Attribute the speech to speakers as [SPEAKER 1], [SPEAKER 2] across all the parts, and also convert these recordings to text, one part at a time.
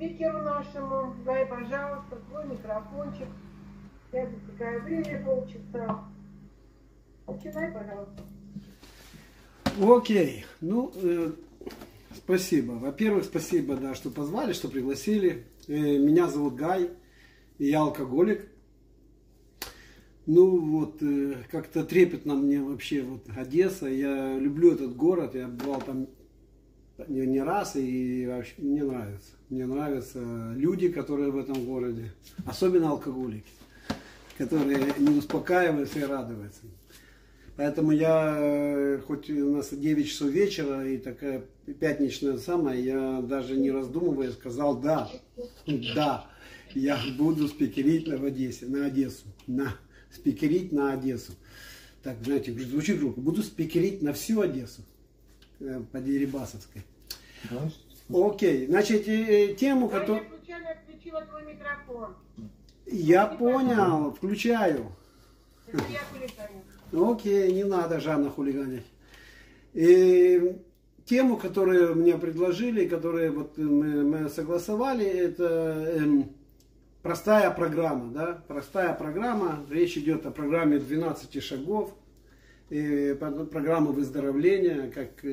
[SPEAKER 1] спикеру нашему. Дай, пожалуйста, твой микрофончик. Я засекаю время полчаса. Начинай, пожалуйста.
[SPEAKER 2] Окей. Ну, спасибо. Во-первых, спасибо, да, что позвали, что пригласили. Меня зовут Гай, и я алкоголик. Ну, вот, как-то трепетно мне вообще вот Одесса. Я люблю этот город, я бывал там не раз, и вообще мне нравится. Мне нравятся люди, которые в этом городе, особенно алкоголики, которые не успокаиваются и радуются. Поэтому я, хоть у нас 9 часов вечера и такая пятничная самая, я даже не раздумывая сказал да, я буду спикерить в Одессе, на Одессу, спикерить на Одессу. Так, знаете, звучит громко, буду спикерить на всю Одессу, по Дерибасовской. Окей, значит, тему, которую...
[SPEAKER 1] Я случайно отключила твой микрофон.
[SPEAKER 2] Я понял, включаю.
[SPEAKER 1] Это я хулиганю.
[SPEAKER 2] Окей, не надо, Жанна, хулиганить. И тему, которую мне предложили, которую вот мы согласовали, это простая программа, да? Простая программа. Речь идет о программе 12 шагов, программа выздоровления, как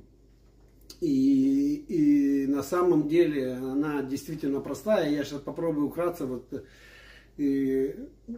[SPEAKER 2] и на самом деле она действительно простая. Я сейчас попробую вкратце вот не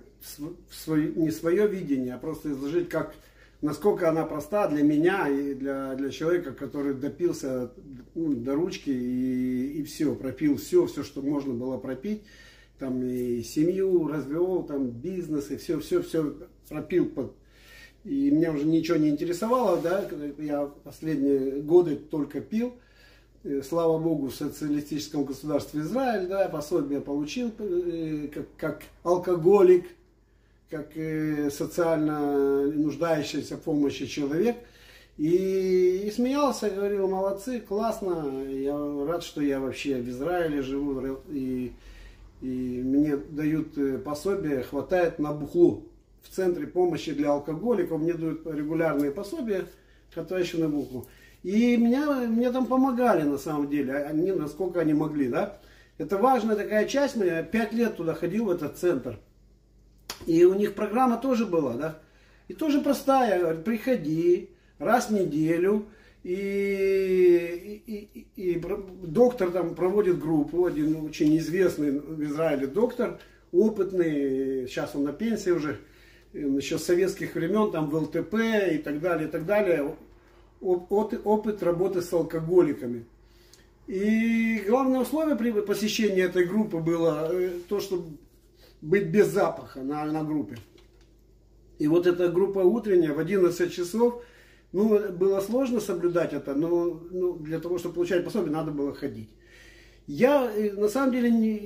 [SPEAKER 2] свое видение, а просто изложить, как, насколько она проста для меня и для человека, который допился до ручки и все, пропил все, что можно было пропить. Там и семью развел, там бизнес, и все пропил. И меня уже ничего не интересовало, да, я последние годы только пил. Слава Богу, в социалистическом государстве Израиль, да, пособие получил, как алкоголик, как социально нуждающийся в помощи человек. И смеялся, говорил, молодцы, классно, я рад, что я вообще в Израиле живу, и мне дают пособие, хватает на бухлу. В центре помощи для алкоголиков мне дают регулярные пособия, хватающие на бухлу. И мне там помогали на самом деле, они, насколько они могли, да. Это важная такая часть, я 5 лет туда ходил, в этот центр. И у них программа тоже была, да. И тоже простая, говорят, приходи раз в неделю, и доктор там проводит группу, один очень известный в Израиле доктор, опытный, сейчас он на пенсии уже, еще с советских времен, там в ЛТП и так далее, и так далее. Опыт работы с алкоголиками. И главное условие при посещении этой группы было то, чтобы быть без запаха на группе. И вот эта группа утренняя в 11 часов, ну, было сложно соблюдать это, но для того, чтобы получать пособие, надо было ходить. Я, на самом деле,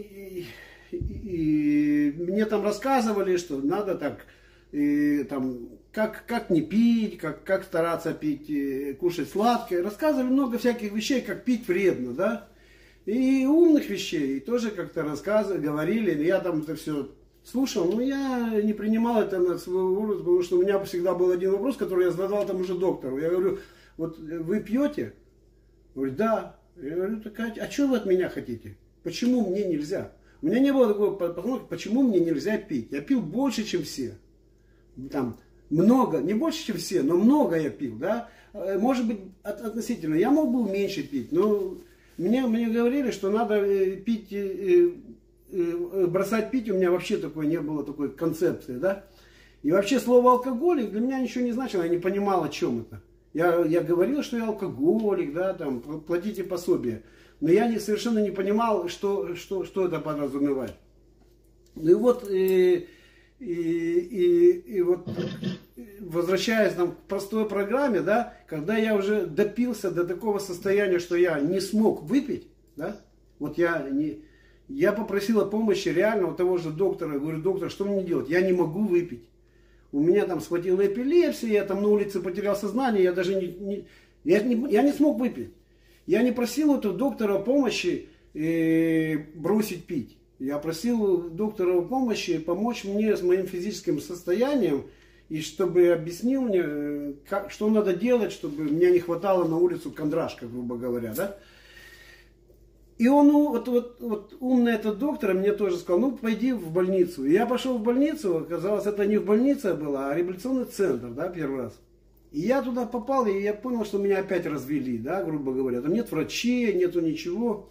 [SPEAKER 2] мне там рассказывали, что надо так, там, как не пить, как стараться пить, кушать сладкое. Рассказывали много всяких вещей, как пить вредно, да. И умных вещей тоже как-то рассказывали, говорили. Я там это все слушал, но я не принимал это на свой уровень, потому что у меня всегда был один вопрос, который я задал там уже доктору. Я говорю, вот вы пьете? Говорит, да. Я говорю, так, а что вы от меня хотите? Почему мне нельзя? У меня не было такого постановки, почему мне нельзя пить. Я пил больше, чем все. Там много, не больше, чем все, но много я пил, да. Может быть, относительно. Я мог бы меньше пить, но мне говорили, что надо пить, бросать пить. У меня вообще такой не было такой концепции, да. И вообще слово алкоголик для меня ничего не значило, я не понимал, о чем это. Я говорил, что я алкоголик, да, там, платите пособие. Но я совершенно не понимал, что это подразумевает. Ну и вот, и вот, возвращаясь там, к простой программе, да, когда я уже допился до такого состояния, что я не смог выпить, да, вот я попросил о помощи реально у того же доктора, говорю, доктор, что мне делать? Я не могу выпить. У меня там схватила эпилепсия, я там на улице потерял сознание, я даже я не смог выпить. Я не просил у этого доктора помощи бросить пить. Я просил доктора помощи помочь мне с моим физическим состоянием, и чтобы объяснил мне, что надо делать, чтобы мне не хватало на улицу кондрашка, грубо говоря, да. И он, ну, вот умный этот доктор мне тоже сказал, ну, пойди в больницу. И я пошел в больницу, оказалось, это не в больнице была, а реабилитационный центр, да, первый раз. И я туда попал, и я понял, что меня опять развели, да, грубо говоря. Там нет врачей, нету ничего.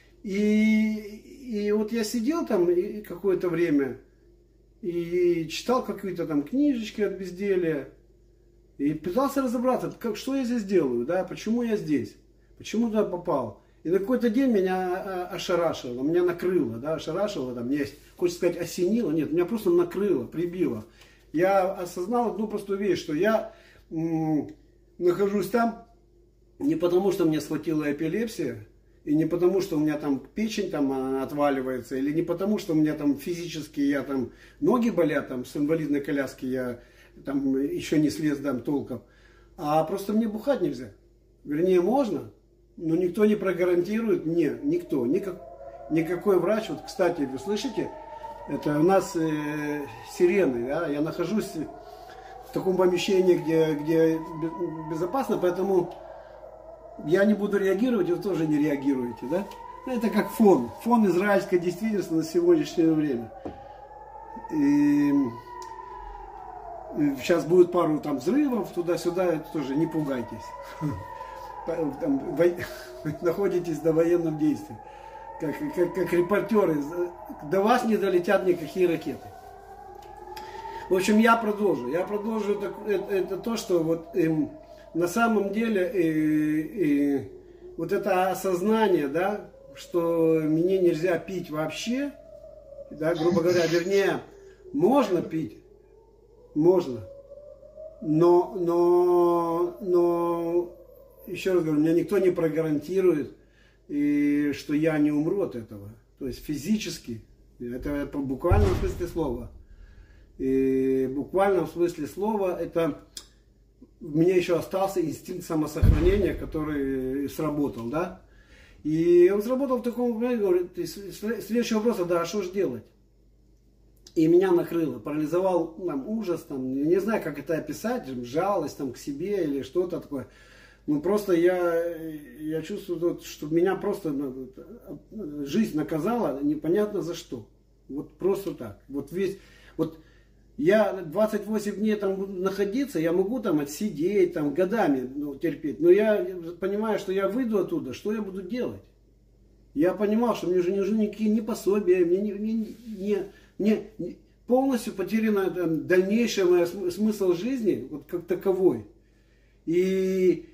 [SPEAKER 2] И вот я сидел там какое-то время и читал какие-то там книжечки от безделия. И пытался разобраться, что я здесь делаю, да, почему я здесь, почему туда попал. И на какой-то день меня ошарашило, меня накрыло, да, ошарашило, там, мне, хочется сказать, осенило, нет, меня просто накрыло, прибило. Я осознал одну простую вещь, что я нахожусь там не потому, что мне схватила эпилепсия, и не потому, что у меня там печень там отваливается, или не потому, что у меня там физически, я там ноги болят, там с инвалидной коляски я там еще не слез там толком, а просто мне бухать нельзя. Вернее, можно, но никто не прогарантирует мне, никто, никакой врач. Вот, кстати, вы слышите, это у нас сирены, да? Я нахожусь в таком помещении, где безопасно, поэтому я не буду реагировать, вы тоже не реагируете, да? Это как фон израильской действительности на сегодняшнее время. И сейчас будет пару там взрывов туда-сюда, это тоже не пугайтесь. Вы находитесь до военных действий, как репортеры, до вас не долетят никакие ракеты. В общем, я продолжу это то, что вот на самом деле вот это осознание, да, что мне нельзя пить вообще, да, грубо говоря, вернее, можно пить, можно, но еще раз говорю, меня никто не прогарантирует, и что я не умру от этого. То есть физически, это в буквальном смысле слова. И в буквальном смысле слова это у меня еще остался инстинкт самосохранения, который сработал, да. И он сработал в таком моменте, говорит, следующий вопрос, да, а что же делать? И меня накрыло, парализовал там, ужас, там, не знаю, как это описать, жалость там, к себе или что-то такое. Ну, просто я чувствую, что меня просто жизнь наказала непонятно за что. Вот просто так. Вот я 28 дней там буду находиться, я могу там отсидеть, там годами терпеть. Но я понимаю, что я выйду оттуда, что я буду делать? Я понимал, что мне уже не нужны никакие ни пособия, мне полностью потерян дальнейший смысл жизни, вот как таковой. И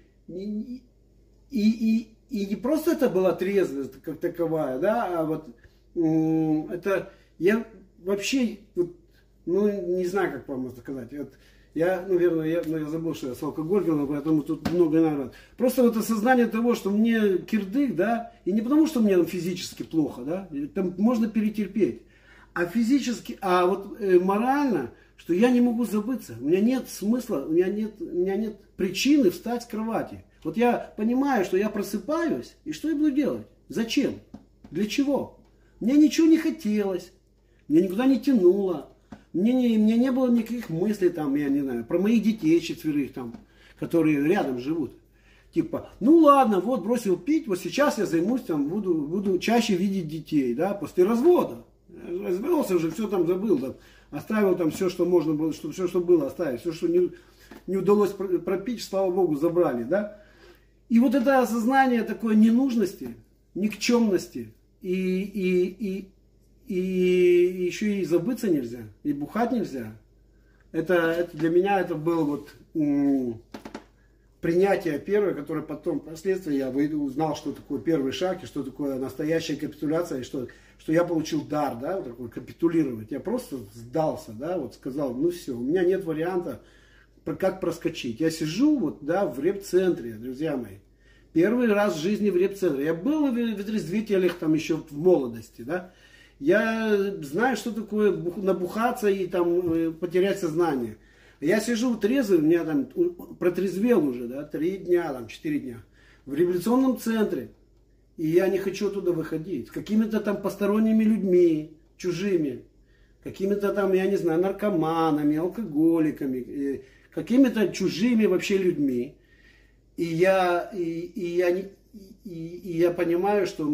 [SPEAKER 2] не просто это была трезвость как таковая, да, а вот это я вообще, вот, ну не знаю, как вам это сказать. Вот, я забыл, что я с алкоголем, поэтому тут много народу. Просто вот осознание того, что мне кирдык, да, и не потому, что мне физически плохо, да, там можно перетерпеть, а физически, а вот морально, что я не могу забыться, у меня нет смысла, у меня нет причины встать с кровати. Вот я понимаю, что я просыпаюсь, и что я буду делать? Зачем? Для чего? Мне ничего не хотелось, мне никуда не тянуло, мне не было никаких мыслей, там, я не знаю, про моих детей 4 там, которые рядом живут. Типа, ну ладно, вот бросил пить, вот сейчас я займусь, там, буду чаще видеть детей, да, после развода. Развелся уже, все там забыл, там, оставил там все, что можно было, все, что было, оставить, все, что не удалось пропить, слава Богу, забрали, да. И вот это осознание такой ненужности, никчемности, и еще и забыться нельзя, и бухать нельзя. Это для меня это было вот принятие первое, которое потом, впоследствии я узнал, что такое первый шаг, и что такое настоящая капитуляция, и что я получил дар, да, вот такой капитулировать. Я просто сдался, да, вот сказал, ну все, у меня нет варианта, как проскочить. Я сижу вот, да, в реп-центре, друзья мои. Первый раз в жизни в реп-центре. Я был в отрезвителях там еще в молодости, да. Я знаю, что такое набухаться и там потерять сознание. Я сижу трезвый, у меня там протрезвел уже, да, 3 дня, там, 4 дня. В реабилитационном центре. И я не хочу оттуда выходить. С какими-то там посторонними людьми, чужими. Какими-то там, я не знаю, наркоманами, алкоголиками. Какими-то чужими вообще людьми. И я и я понимаю, что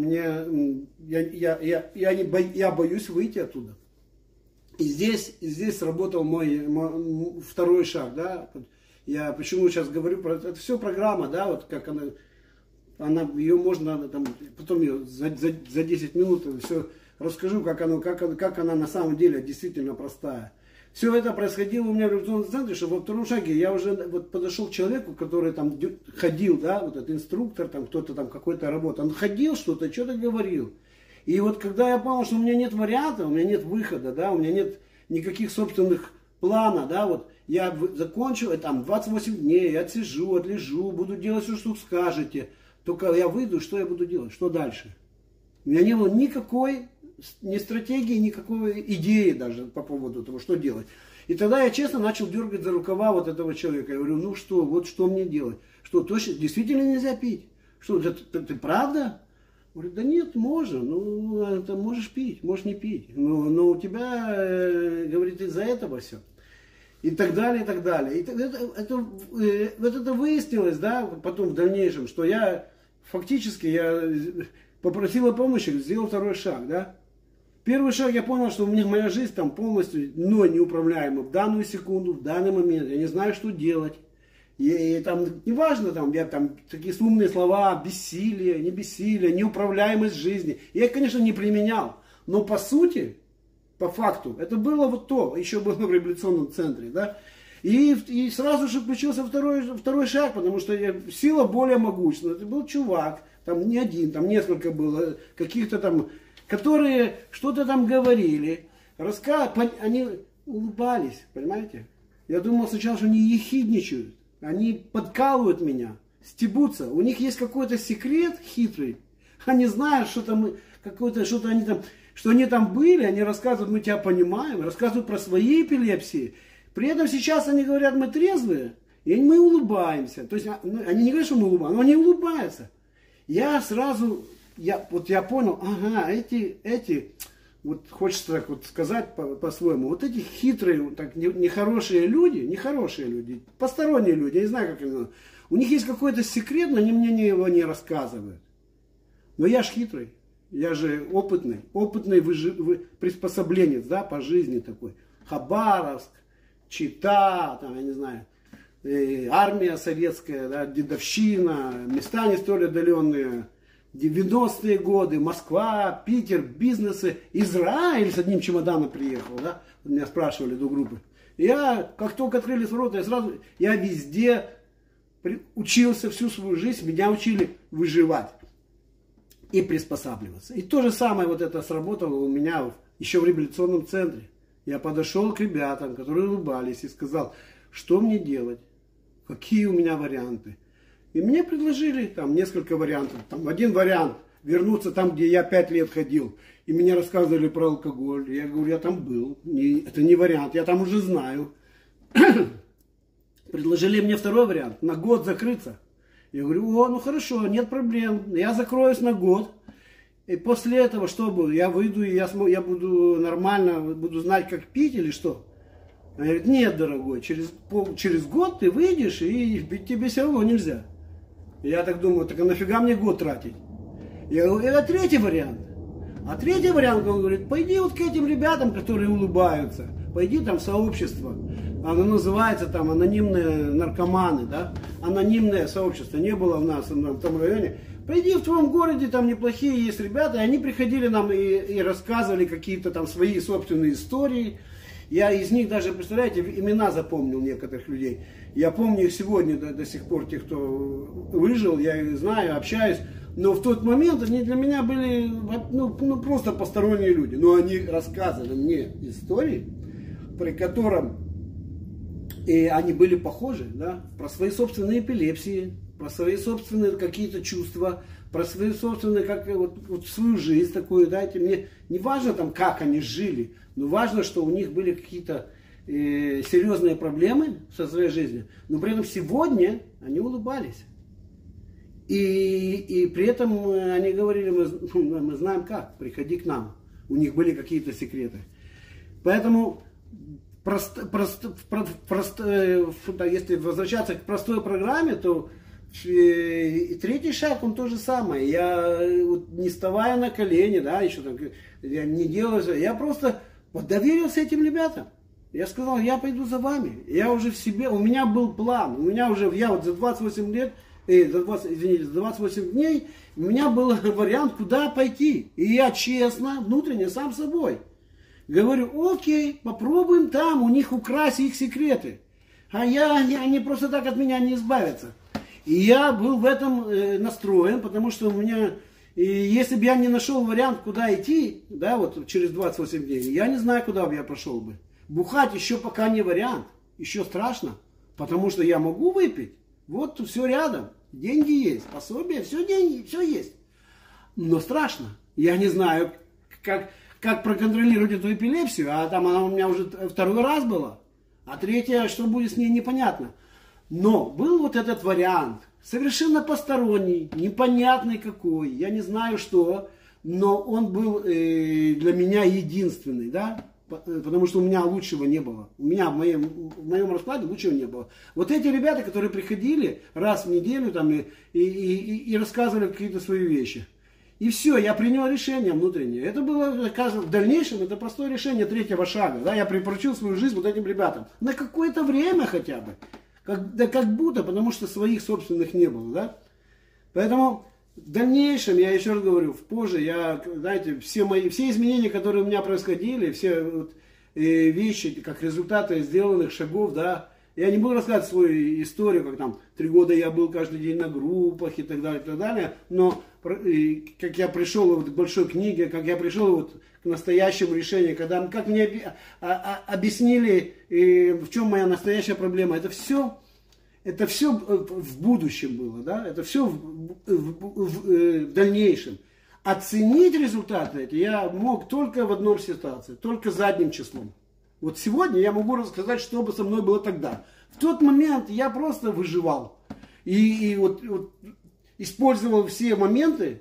[SPEAKER 2] я боюсь выйти оттуда. И здесь сработал мой второй шаг, да. Я почему сейчас говорю про это все программа, да, вот как она ее можно там, потом ее за 10 минут все расскажу, как она на самом деле действительно простая. Все это происходило у меня в революционном центре, что во втором шаге я уже вот подошел к человеку, который там ходил, да, вот этот инструктор, там кто-то там какой-то работал, он ходил что-то говорил. И вот когда я понял, что у меня нет варианта, у меня нет выхода, да, у меня нет никаких собственных планов, да, вот я закончу, там 28 дней, я отсижу, отлежу, буду делать все, что скажете, только я выйду, что я буду делать, что дальше? У меня не было никакой ни стратегии, никакой идеи даже по поводу того, что делать. И тогда я честно начал дергать за рукава вот этого человека. Я говорю, ну что, вот что мне делать? Что, точно, действительно нельзя пить? Что, ты правда? Говорит, да нет, можно, ну, это можешь пить, можешь не пить. Но у тебя, говорит, из-за этого все. И так далее, и так далее. И это выяснилось, да, потом в дальнейшем, что я попросил о помощи, сделал второй шаг, да. Первый шаг, я понял, что у меня моя жизнь там полностью, но неуправляема в данную секунду, в данный момент. Я не знаю, что делать. И там, неважно, там, я там такие умные слова, бессилие, неуправляемость жизни. Я их, конечно, не применял. Но по сути, по факту, это было вот то, еще было в революционном центре, да. И сразу же включился второй шаг, потому что сила более могущественная. Это был чувак, там не один, там несколько было, каких-то там, которые что-то там говорили, они улыбались, понимаете? Я думал сначала, что они ехидничают, они подкалывают меня, стебутся. У них есть какой-то секрет хитрый, они знают, что там какое-то, что-то они там, что они там были, они рассказывают, мы тебя понимаем, рассказывают про свои эпилепсии. При этом сейчас они говорят, мы трезвые, и мы улыбаемся. То есть они не говорят, что мы улыбаемся, но они улыбаются. Я сразу, я понял, ага, эти, вот хочется так вот сказать по-своему, вот эти хитрые, так, нехорошие люди, посторонние люди, я не знаю, как они, у них есть какой-то секрет, но они мне его не рассказывают. Но я ж хитрый, я же опытный приспособленец, да, по жизни такой. Хабаровск, Чита, там, я не знаю, армия советская, да, дедовщина, места не столь отдаленные, 90-е годы, Москва, Питер, бизнесы, Израиль с одним чемоданом приехал, да, меня спрашивали до группы. Я, как только открылись ворота, я везде учился всю свою жизнь, меня учили выживать и приспосабливаться. И то же самое вот это сработало у меня еще в революционном центре. Я подошел к ребятам, которые улыбались, и сказал, что мне делать, какие у меня варианты. И мне предложили там несколько вариантов. Там один вариант вернуться там, где я 5 лет ходил. И мне рассказывали про алкоголь. Я говорю, я там был. Это не вариант, я там уже знаю. Предложили мне второй вариант, на год закрыться. Я говорю, ну хорошо, нет проблем, я закроюсь на год. И после этого что будет? Я выйду и я буду нормально, буду знать, как пить или что? Она говорит, нет, дорогой, через год ты выйдешь, и тебе все равно нельзя. И я так думаю, так а нафига мне год тратить? Я говорю, это третий вариант. А третий вариант, он говорит, пойди вот к этим ребятам, которые улыбаются, пойди там в сообщество. Оно называется там анонимные наркоманы, да? Анонимное сообщество, не было у нас в том районе. Пойди в твоем городе, там неплохие есть ребята, и они приходили нам и рассказывали какие-то там свои собственные истории. Я из них даже, представляете, имена запомнил некоторых людей. Я помню их сегодня до сих пор, тех, кто выжил, я их знаю, общаюсь. Но в тот момент они для меня были просто посторонние люди. Но они рассказывали мне истории, при котором они были похожи, да, про свои собственные эпилепсии, про свои собственные какие-то чувства, про свои собственные, вот свою жизнь такую, дайте мне, не важно там, как они жили, но важно, что у них были какие-то серьезные проблемы со своей жизнью, но при этом сегодня они улыбались. И при этом они говорили, мы знаем как, приходи к нам. У них были какие-то секреты. Поэтому если возвращаться к простой программе, то И третий шаг, он то же самое. Я вот, не вставая на колени, да, еще так, я не делаю, я просто вот доверился этим ребятам. Я сказал, я пойду за вами. Я уже в себе, у меня был план, у меня уже, я вот за 28 лет, за 28 дней, у меня был вариант, куда пойти. И я честно, внутренне, сам собой говорю, окей, попробуем там, у них украсть их секреты. А они просто так от меня не избавятся. И я был в этом настроен, потому что у меня, если бы я не нашел вариант, куда идти, да, вот через 28 дней, я не знаю, куда бы я пошел бы. Бухать еще пока не вариант, еще страшно, потому что я могу выпить, вот все рядом, деньги есть, пособие, все деньги, все есть. Но страшно, я не знаю, как проконтролировать эту эпилепсию, а там она у меня уже второй раз была, а третья, что будет с ней, непонятно. Но был вот этот вариант, совершенно посторонний, непонятный какой, я не знаю что, но он был для меня единственный, да, потому что у меня лучшего не было. У меня в моем раскладе лучшего не было. Вот эти ребята, которые приходили раз в неделю там, и рассказывали какие-то свои вещи. И все, я принял решение внутреннее. Это было, в дальнейшем, это простое решение третьего шага. Да? Я припоручил свою жизнь вот этим ребятам. На какое-то время хотя бы. Как будто, потому что своих собственных не было. Да? Поэтому в дальнейшем, я еще раз говорю, позже, знаете, все изменения, которые у меня происходили, все вот, вещи, как результаты сделанных шагов, да, я не буду рассказывать свою историю, как там 3 года я был каждый день на группах и так далее, но как я пришел вот к большой книге, как я пришел вот к настоящему решению, как мне объяснили, в чем моя настоящая проблема, это все в будущем было, да, это все в дальнейшем. Оценить результаты эти я мог только в одной ситуации, только задним числом. Вот сегодня я могу рассказать, что бы со мной было тогда. В тот момент я просто выживал. И вот использовал все моменты,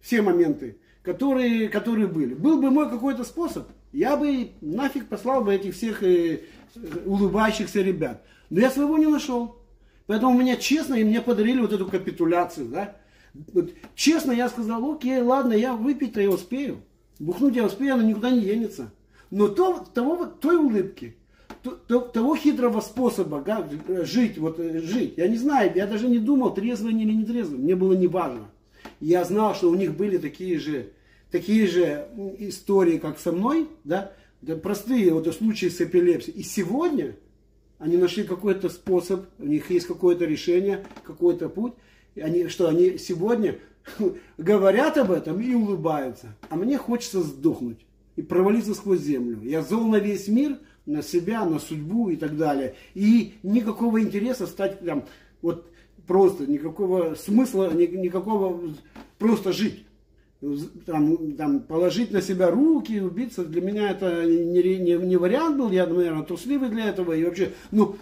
[SPEAKER 2] которые были. Был бы мой какой-то способ, я бы нафиг послал бы этих всех улыбающихся ребят. Но я своего не нашел. Поэтому у меня честно, и мне подарили вот эту капитуляцию. Да? Вот, честно я сказал, окей, ладно, я выпить-то я успею. Бухнуть я успею, она никуда не денется. Но той улыбки, того хитрого способа жить, я не знаю, я даже не думал, трезвый они или не трезвый, мне было не важно. Я знал, что у них были такие же истории, как со мной, да, простые вот случаи с эпилепсией. И сегодня они нашли какой-то способ, у них есть какое-то решение, какой-то путь, они сегодня говорят об этом и улыбаются. А мне хочется сдохнуть и провалиться сквозь землю. Я зол на весь мир, на себя, на судьбу и так далее. И никакого интереса стать там, вот просто, никакого смысла, никакого просто жить. Там, положить на себя руки, убиться, для меня это не вариант был, я, наверное, трусливый для этого. И вообще, но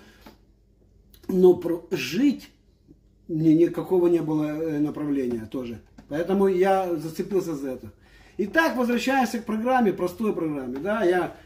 [SPEAKER 2] жить никакого не было направления тоже. Поэтому я зацепился за это. Итак, возвращаясь к программе, простой программе, да, я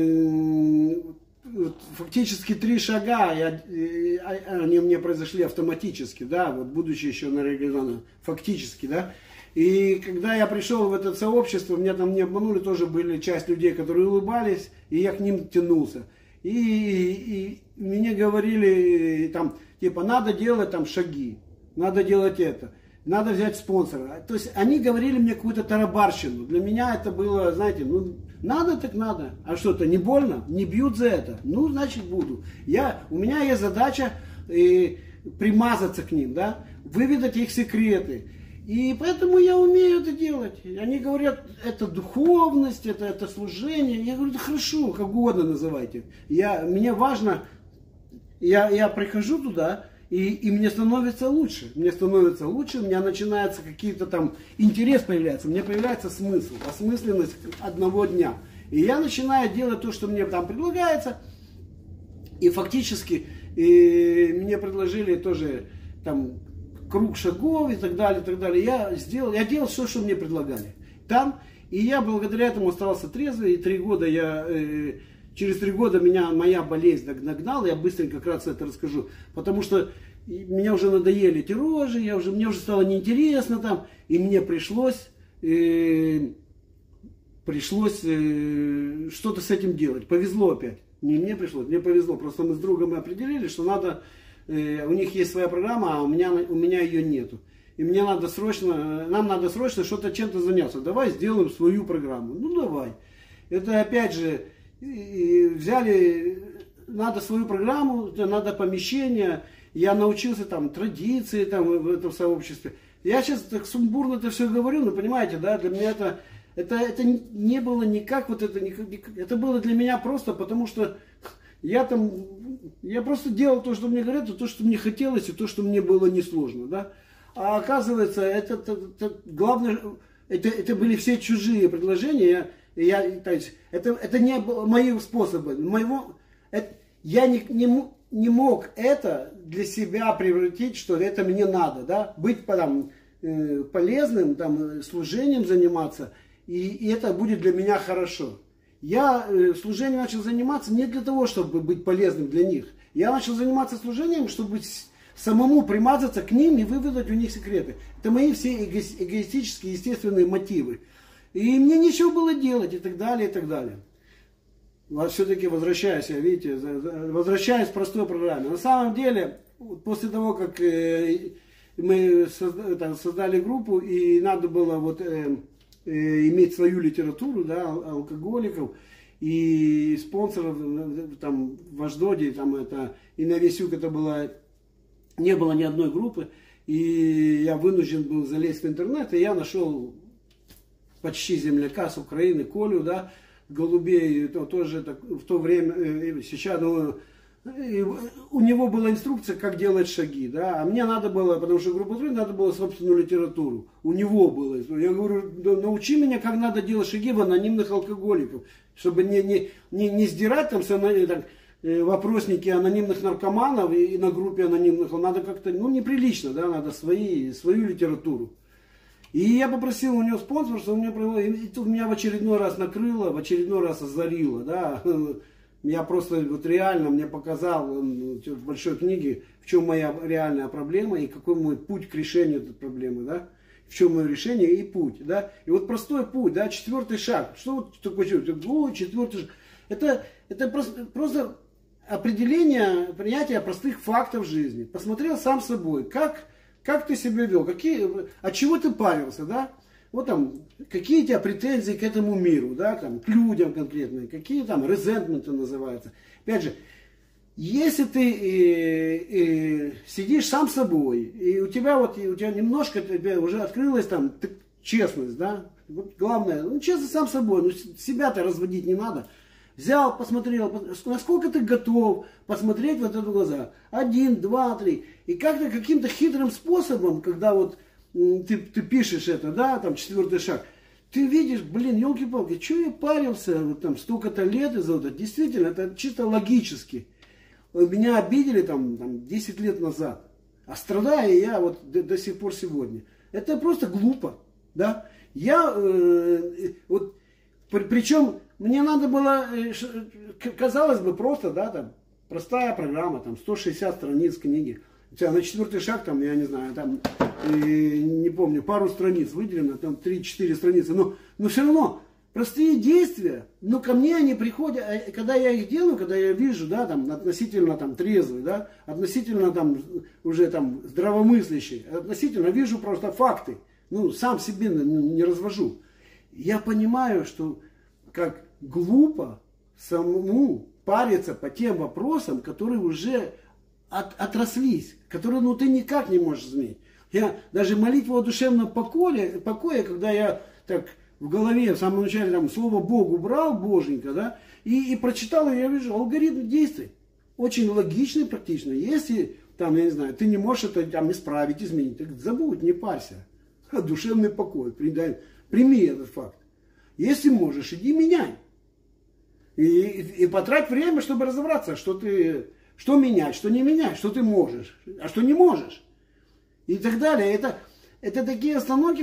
[SPEAKER 2] фактически 3 шага, они мне произошли автоматически, да, вот будучи еще на реализованном, фактически, да. И когда я пришел в это сообщество, меня там не обманули, тоже были часть людей, которые улыбались, и я к ним тянулся. И мне говорили, там, типа, надо делать там шаги, надо делать это. Надо взять спонсора. То есть они говорили мне какую-то тарабарщину. Для меня это было, знаете, надо так надо. А что-то не больно? Не бьют за это? Ну, значит, буду. У меня есть задача примазаться к ним, да, выведать их секреты. И поэтому я умею это делать. Они говорят, это духовность, это служение. Я говорю, да хорошо, как угодно называйте. Мне важно, я прихожу туда, и мне становится лучше. Мне становится лучше, у меня начинается какие-то там интерес появляется, мне появляется смысл, осмысленность одного дня. И я начинаю делать то, что мне там предлагается. И фактически мне предложили тоже там круг шагов и так далее, и так далее. Я делал все, что мне предлагали там. И я благодаря этому остался трезвый. И через 3 года меня моя болезнь нагнала. Я быстренько, вкратце это расскажу. Потому что И меня уже надоели эти рожи, мне уже стало неинтересно там, и мне пришлось что-то с этим делать. Повезло опять. Не мне пришлось, мне повезло. Просто мы с другом определили, что надо, у них есть своя программа, а у меня ее нету. И нам надо срочно что-то чем-то заняться. Давай сделаем свою программу. Ну давай. Это опять же взяли, надо свою программу, надо помещение. Я научился там традиции там в этом сообществе. Я сейчас так сумбурно это все говорю, но понимаете, да, для меня это не было никак вот это было для меня просто потому, что я просто делал то, что мне говорят, и то, что мне хотелось, и то, что мне было несложно, да. А оказывается, главное, это были все чужие предложения, то есть, это не мои способы, я не мог это для себя превратить, что это мне надо, да, быть там, полезным, там, служением заниматься, и это будет для меня хорошо. Я служением начал заниматься не для того, чтобы быть полезным для них. Я начал заниматься служением, чтобы самому примазаться к ним и выведать у них секреты. Это мои все эгоистические, естественные мотивы. И мне нечего было делать, и так далее, и так далее. Все-таки возвращаюсь к простой программе. На самом деле, после того, как мы создали группу, и надо было иметь свою литературу, да, алкоголиков, и спонсоров там, в Аждоде, и на весь юг не было ни одной группы, и я вынужден был залезть в интернет, и я нашел почти земляка с Украины, Колю, да, Голубей, тоже в то время, сейчас, у него была инструкция, как делать шаги, да, а мне надо было, потому что группа надо было собственную литературу, у него было, я говорю, научи меня, как надо делать шаги в анонимных алкоголиков, чтобы не сдирать там вопросники анонимных наркоманов и на группе анонимных, надо как-то, неприлично, да, надо свою литературу. И я попросил у него спонсорство, меня в очередной раз накрыло, в очередной раз озарило, да. Я просто реально мне показал в большой книге, в чем моя реальная проблема и какой мой путь к решению этой проблемы, да. В чем мое решение и путь, да. И вот простой путь, да, 4-й шаг. Что такое 4-й шаг? Это просто определение, принятие простых фактов жизни. Посмотрел сам собой, как ты себя вел, от чего ты парился, да? Вот там, какие у тебя претензии к этому миру, да, там, к людям конкретно, какие там резентменты называются. Опять же, если ты сидишь сам собой, и у тебя немножко уже открылась там честность, да, вот главное, честно сам собой, себя-то разводить не надо. Взял, посмотрел, насколько ты готов посмотреть в это глаза. 1, 2, 3. И как-то каким-то хитрым способом, когда ты пишешь это, да, там 4-й шаг, ты видишь, елки-палки, что я парился там столько-то лет из-за этого. Действительно, это чисто логически. Меня обидели там 10 лет назад. А страдаю я до сих пор сегодня. Это просто глупо, да. Причем мне надо было, казалось бы, просто, да, там, простая программа, там, 160 страниц книги. У тебя на 4-й шаг, там, я не знаю, там, не помню, пару страниц выделено, там, 3-4 страницы, но все равно, простые действия, но ко мне они приходят, когда я их делаю, когда я вижу, да, там, относительно, там, трезвый, да, относительно, там, уже, там, здравомыслящий, относительно вижу просто факты, сам себе не развожу. Я понимаю, что как глупо самому париться по тем вопросам, которые уже отрослись, которые ты никак не можешь изменить. Я даже молитву о душевном покое, когда я так в голове в самом начале там слово Бог убрал, Боженька, да, и прочитал, и я вижу алгоритм действий. Очень логичный, практично. Если там, я не знаю, ты не можешь это там исправить, изменить, так забудь, не парься. Душевный покой, прими этот факт. Если можешь, иди меняй. И потрать время, чтобы разобраться, что менять, что не менять, что ты можешь, а что не можешь. И так далее. Это такие остановки,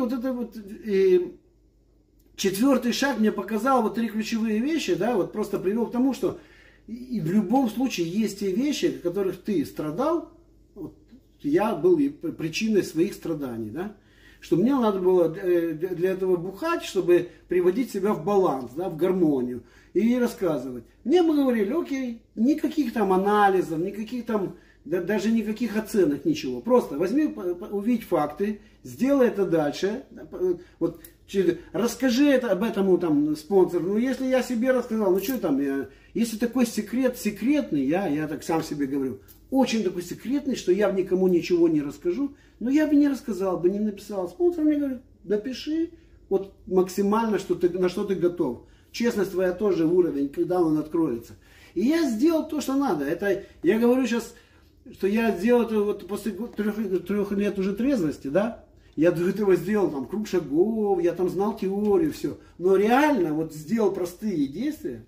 [SPEAKER 2] 4-й шаг мне показал 3 ключевые вещи, да, просто привел к тому, что и в любом случае есть те вещи, от которых ты страдал, я был причиной своих страданий, да? Что мне надо было для этого бухать, чтобы приводить себя в баланс, да, в гармонию и рассказывать. Мне мы говорили, окей, никаких там анализов, никаких там, даже никаких оценок, ничего. Просто возьми, увидь факты, сделай это дальше. Вот, расскажи об этом там спонсору. Ну, если я себе рассказал, ну что там, если такой секрет секретный, я так сам себе говорю, очень такой секретный, что я никому ничего не расскажу, но я бы не рассказал, бы не написал. Спонсор мне говорит, напиши вот максимально, на что ты готов. Честность твоя тоже уровень, когда он откроется. И я сделал то, что надо. Это, я говорю сейчас, что я сделал это вот после 3 лет уже трезвости, да? Я до этого сделал там круг шагов, я там знал теорию, все. Но реально вот сделал простые действия.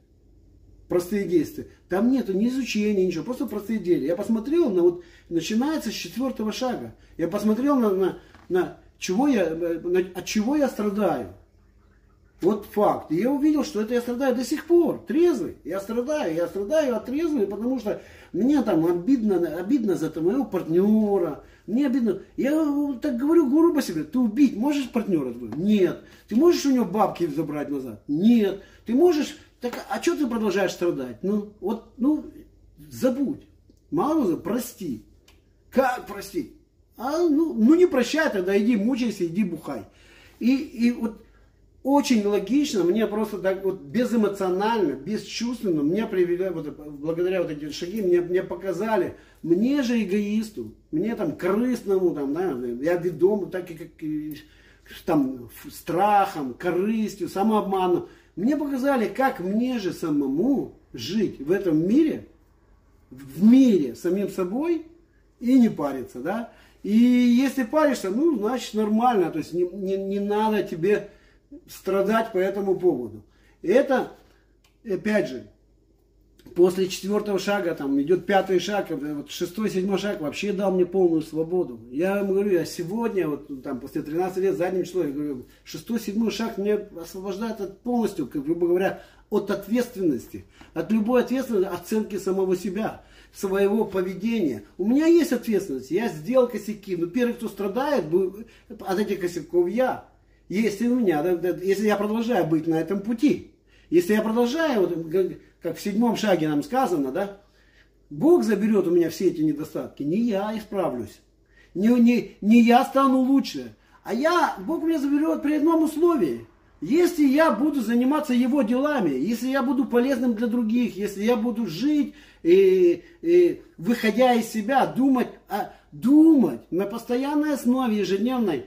[SPEAKER 2] Там нету ни изучения, ничего, просто простые действия. Я посмотрел вот, начинается с 4-го шага. Я посмотрел от чего я страдаю. Вот факт. И я увидел, что это я страдаю до сих пор, трезвый. Я страдаю от трезвой, потому что мне там обидно за моего партнера. Мне обидно. Я так говорю грубо себе, ты убить можешь партнера твоего? Нет. Ты можешь у него бабки забрать назад? Нет. Ты можешь... Так, а что ты продолжаешь страдать? Забудь. Мало, прости. Как простить? Не прощай, тогда иди мучайся, иди бухай. И вот очень логично, мне просто так вот безэмоционально, бесчувственно, меня привели, благодаря вот этим шаги, мне показали, мне же эгоисту, мне там корыстному, там, да, я ведом, так и как там страхом, корыстью, самообманом. Мне показали, как мне же самому жить в этом мире, самим собой и не париться, да. И если паришься, значит нормально, то есть не надо тебе страдать по этому поводу. Это, опять же, после 4-го шага там идет 5-й шаг, вот 6-й, 7-й шаг вообще дал мне полную свободу. Я говорю, я сегодня, вот там после 13 лет задним числом, я говорю, 6-й, 7-й шаг мне освобождает полностью, грубо говоря, от ответственности, от любой ответственности, оценки самого себя, своего поведения. У меня есть ответственность, я сделал косяки, но первый, кто страдает от этих косяков, я. Если если я продолжаю быть на этом пути, если я продолжаю, вот, как в 7-м шаге нам сказано, да, Бог заберет у меня все эти недостатки, не я исправлюсь, не я стану лучше, Бог меня заберет при одном условии. Если я буду заниматься Его делами, если я буду полезным для других, если я буду жить, выходя из себя, думать на постоянной основе ежедневной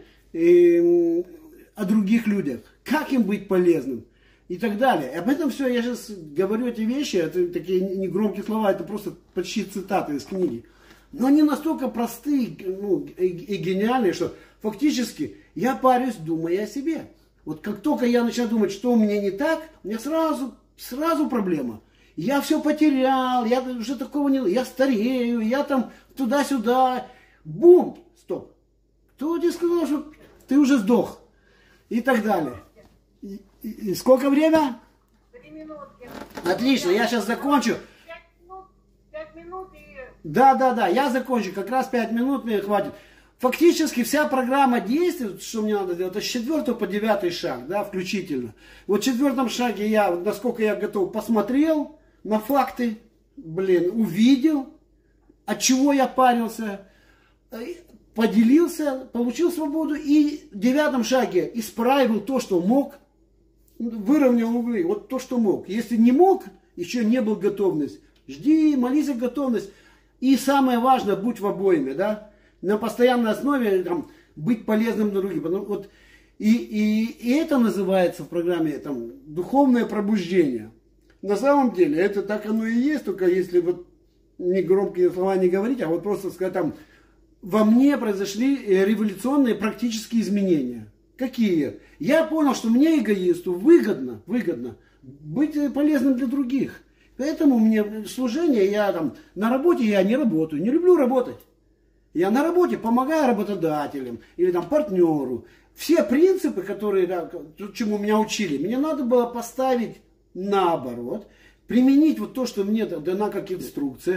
[SPEAKER 2] о других людях, как им быть полезным и так далее. Об этом все, я сейчас говорю эти вещи, это такие негромкие слова, это просто почти цитаты из книги. Но они настолько простые и гениальные, что фактически я парюсь, думая о себе. Вот как только я начинаю думать, что у меня не так, у меня сразу проблема. Я все потерял, я уже такого не... Я старею, я там туда-сюда. Бум! Стоп. Кто тебе сказал, что ты уже сдох? И так далее. И сколько время?
[SPEAKER 1] 3 минутки.
[SPEAKER 2] Отлично, я сейчас закончу.
[SPEAKER 1] 5 минут и...
[SPEAKER 2] Да, я закончу. Как раз 5 минут мне хватит. Фактически вся программа действий, что мне надо делать, это с 4 по 9 шаг, да, включительно. Вот в 4 шаге я, насколько я готов, посмотрел на факты, увидел, от чего я парился, поделился, получил свободу и в 9 шаге исправил то, что мог, выровнял углы, вот то, что мог. Если не мог, еще не был готовность, жди, молись о готовность. И самое важное, будь в обоими, да. На постоянной основе быть полезным для других. Вот, и это называется в программе духовное пробуждение. На самом деле это так оно и есть, только если вот не громкие слова не говорить, а вот просто сказать во мне произошли революционные практические изменения. Какие? Я понял, что мне, эгоисту, выгодно быть полезным для других. Поэтому мне служение, я на работе я не работаю, не люблю работать. Я на работе помогаю работодателям или партнеру. Все принципы, чему меня учили, мне надо было поставить наоборот, применить вот то, что мне дана как инструкция,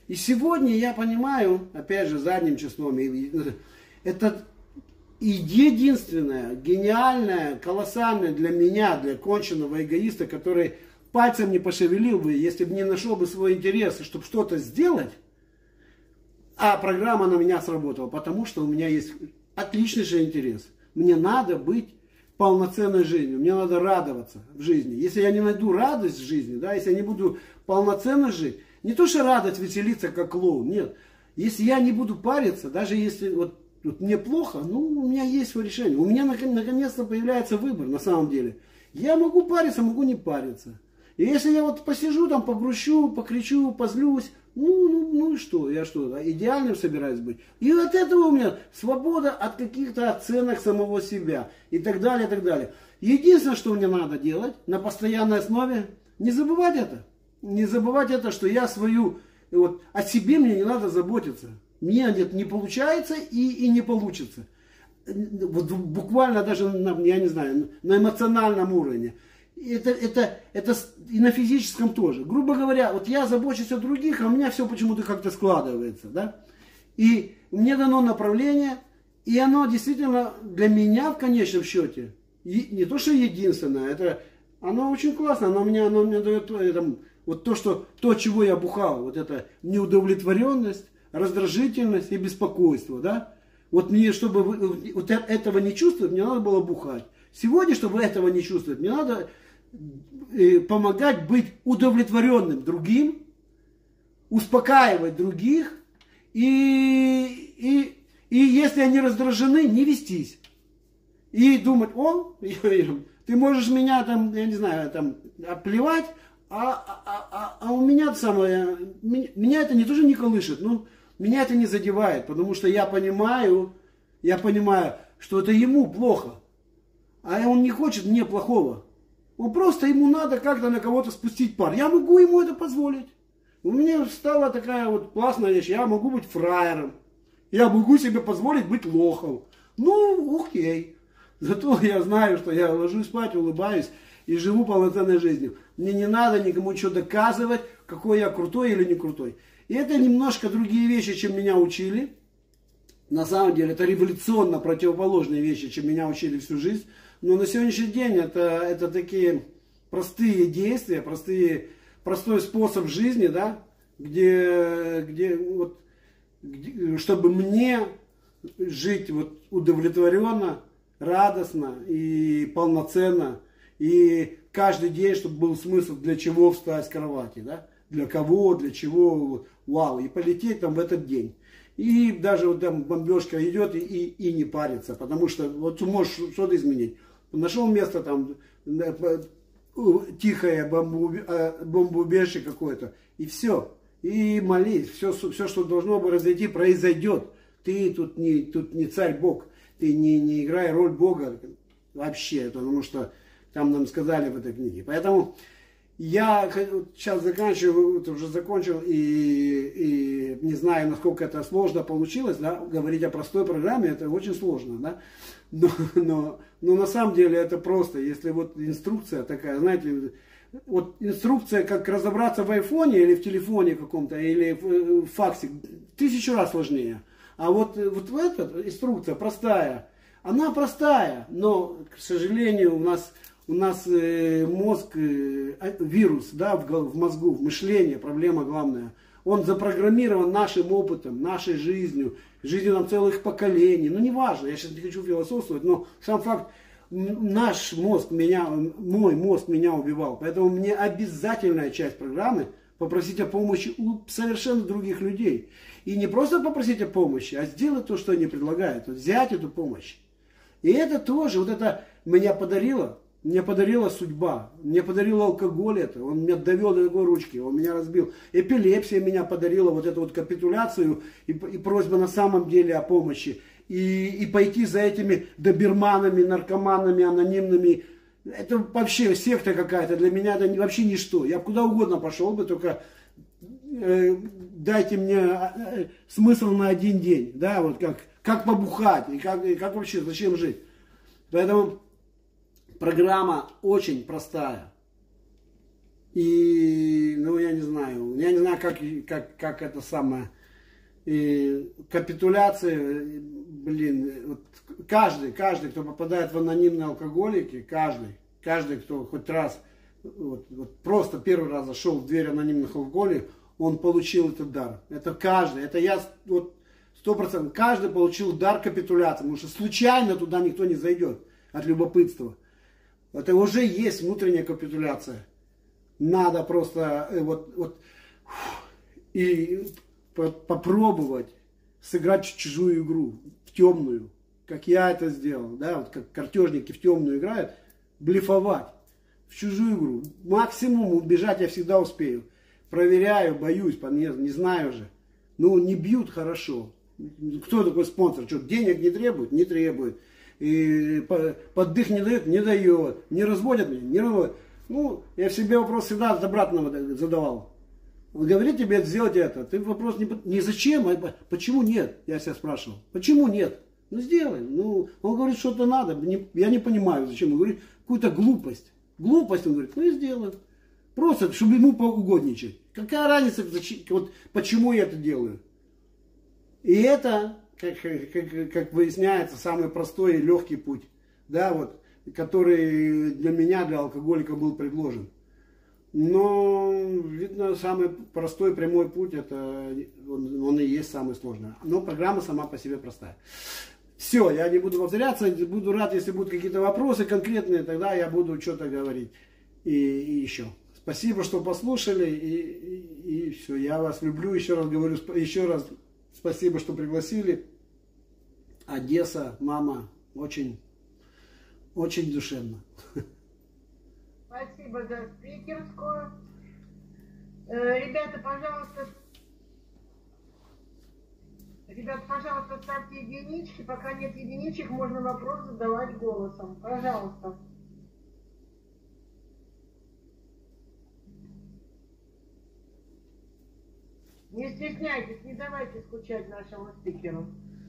[SPEAKER 2] И сегодня я понимаю, опять же, задним числом, это единственное, гениальное, колоссальное для меня, для конченного эгоиста, который пальцем не пошевелил бы, если бы не нашел бы свой интерес, чтобы что-то сделать, а программа на меня сработала, потому что у меня есть отличнейший интерес. Мне надо быть полноценной жизнью, мне надо радоваться в жизни. Если я не найду радость в жизни, да, если я не буду полноценно жить, не то что радость, веселиться как клоун, нет. Если я не буду париться, даже если вот мне плохо, ну, у меня есть свое решение. У меня наконец-то появляется выбор на самом деле. Я могу париться, могу не париться. И если я вот посижу там, погрущу, покричу, позлюсь, ну и что, я что, да, идеальным собираюсь быть. И от этого у меня свобода от каких-то оценок самого себя и так далее, и так далее. Единственное, что мне надо делать на постоянной основе, не забывать это. Не забывать это, что я свою, вот, о себе мне не надо заботиться. Мне это не получается и не получится. Вот буквально даже, я не знаю, на эмоциональном уровне. Это и на физическом тоже. Грубо говоря, вот я забочусь о других, а у меня все почему-то как-то складывается. Да? И мне дано направление, и оно действительно для меня в конечном счете, не то что единственное, оно очень классно, оно мне дает вот то, чего я бухал, вот это неудовлетворенность, раздражительность и беспокойство. Да? Вот мне, чтобы вот этого не чувствовать, мне надо было бухать. Сегодня, чтобы этого не чувствовать, мне надо помогать быть удовлетворенным другим, успокаивать других, и если они раздражены, не вестись. И думать, ты можешь меня там, я не знаю, там, оплевать, а у меня самое, меня это не тоже не колышет, но меня это не задевает, потому что я понимаю, что это ему плохо. А он не хочет мне плохого. Он просто, ему надо как-то на кого-то спустить пар. Я могу ему это позволить. У меня стала такая вот классная вещь. Я могу быть фраером. Я могу себе позволить быть лохом. Ну, окей. Зато я знаю, что я ложусь спать, улыбаюсь и живу полноценной жизнью. Мне не надо никому ничего доказывать, какой я крутой или не крутой. И это немножко другие вещи, чем меня учили. На самом деле, это революционно противоположные вещи, чем меня учили всю жизнь. Но на сегодняшний день это такие простые действия, простой способ жизни, да, чтобы мне жить вот удовлетворенно, радостно и полноценно. И каждый день, чтобы был смысл, для чего встать с кровати, да, для кого, для чего, вау, и полететь там в этот день. И даже вот там бомбежка идет и не парится, потому что вот ты можешь что-то изменить. Нашел место там, тихое бомбоубежище какое-то, и все. И молись, все, что должно произойти, произойдет. Ты тут не царь Бог, ты не играй роль Бога вообще, потому что там нам сказали в этой книге. Поэтому я сейчас заканчиваю, уже закончил, и не знаю, насколько это сложно получилось, да, говорить о простой программе, это очень сложно, да, но на самом деле это просто, если вот инструкция такая, знаете, вот инструкция, как разобраться в айфоне или в телефоне каком-то, или в факсе, 1000 раз сложнее, а вот эта инструкция простая, она простая, но, к сожалению, у нас мозг, вирус, да, в мозгу, в мышлении, проблема главная. Он запрограммирован нашим опытом, нашей жизнью нам целых поколений. Ну, неважно, я сейчас не хочу философствовать, но сам факт, мой мозг меня убивал. Поэтому мне обязательная часть программы попросить о помощи у совершенно других людей. И не просто попросить о помощи, а сделать то, что они предлагают, взять эту помощь. И это тоже, вот это меня подарило. Мне подарила судьба, мне подарил алкоголь это, он меня довел до такой ручки, он меня разбил. Эпилепсия меня подарила вот эту вот капитуляцию и просьба на самом деле о помощи. И пойти за этими доберманами, наркоманами, анонимными. Это вообще секта какая-то, для меня это вообще ничто. Я куда угодно пошел бы, только дайте мне смысл на один день. Да, вот как побухать и как вообще, зачем жить. Поэтому программа очень простая. И, ну, я не знаю, как это самое, и капитуляция, блин, вот каждый, кто попадает в анонимные алкоголики, каждый, кто хоть раз, вот просто первый раз зашел в дверь анонимных алкоголиков, он получил этот дар. Это каждый, это я, вот, 100%, каждый получил дар капитуляции, потому что случайно туда никто не зайдет от любопытства. Это уже есть внутренняя капитуляция. Надо просто и попробовать сыграть в чужую игру, в темную, как я это сделал, да, вот как картежники в темную играют, блефовать в чужую игру. Максимум убежать я всегда успею. Проверяю, боюсь, не знаю же. Ну, не бьют хорошо. Кто такой спонсор? Что, денег не требует? Не требует. И под дых не дает? Не дает. Не разводят меня? Не разводят. Ну, я в себе вопрос всегда от обратного задавал. Он говорит тебе сделать это. Ты вопрос не зачем, а почему нет? Я себя спрашивал. Почему нет? Ну, сделай. Ну, он говорит, что-то надо. Я не понимаю, зачем. Он говорит, какую-то глупость. Глупость, он говорит, ну и сделай. Просто, чтобы ему поугодничать. Какая разница, вот, почему я это делаю? И это, как выясняется, самый простой и легкий путь, да, вот, который для меня, для алкоголика был предложен. Но, видно, самый простой прямой путь, это он и есть самый сложный. Но программа сама по себе простая. Все, я не буду повторяться, буду рад, если будут какие-то вопросы конкретные, тогда я буду что-то говорить. И еще. Спасибо, что послушали, и все. Я вас люблю, еще раз говорю, еще раз спасибо, что пригласили. Одесса, мама, очень, очень душевно.
[SPEAKER 1] Спасибо за спикерскую. Ребята, пожалуйста, ставьте единички. Пока нет единичек, можно вопрос задавать голосом. Пожалуйста. Не стесняйтесь, не давайте скучать нашему спикеру.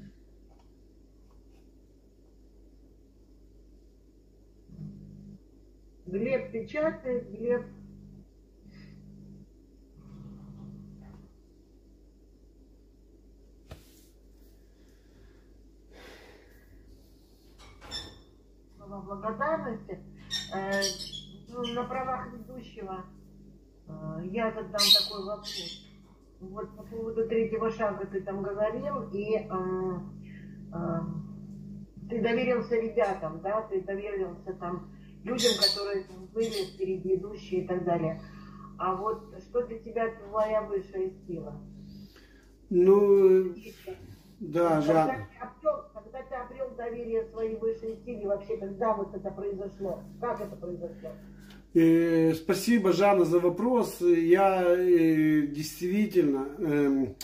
[SPEAKER 1] Глеб печатает, Глеб. Слова благодарности. На правах ведущего я задам такой вопрос. Вот по поводу третьего шага ты там говорил, и ты доверился ребятам, да, ты доверился там людям, которые были впереди идущие и так далее. А вот что для тебя твоя высшая сила?
[SPEAKER 2] Ну, да, Жанна.
[SPEAKER 1] Когда ты обрел доверие своей высшей силе, вообще, когда вот это произошло? Как это произошло?
[SPEAKER 2] Спасибо, Жанна, за вопрос. Я действительно,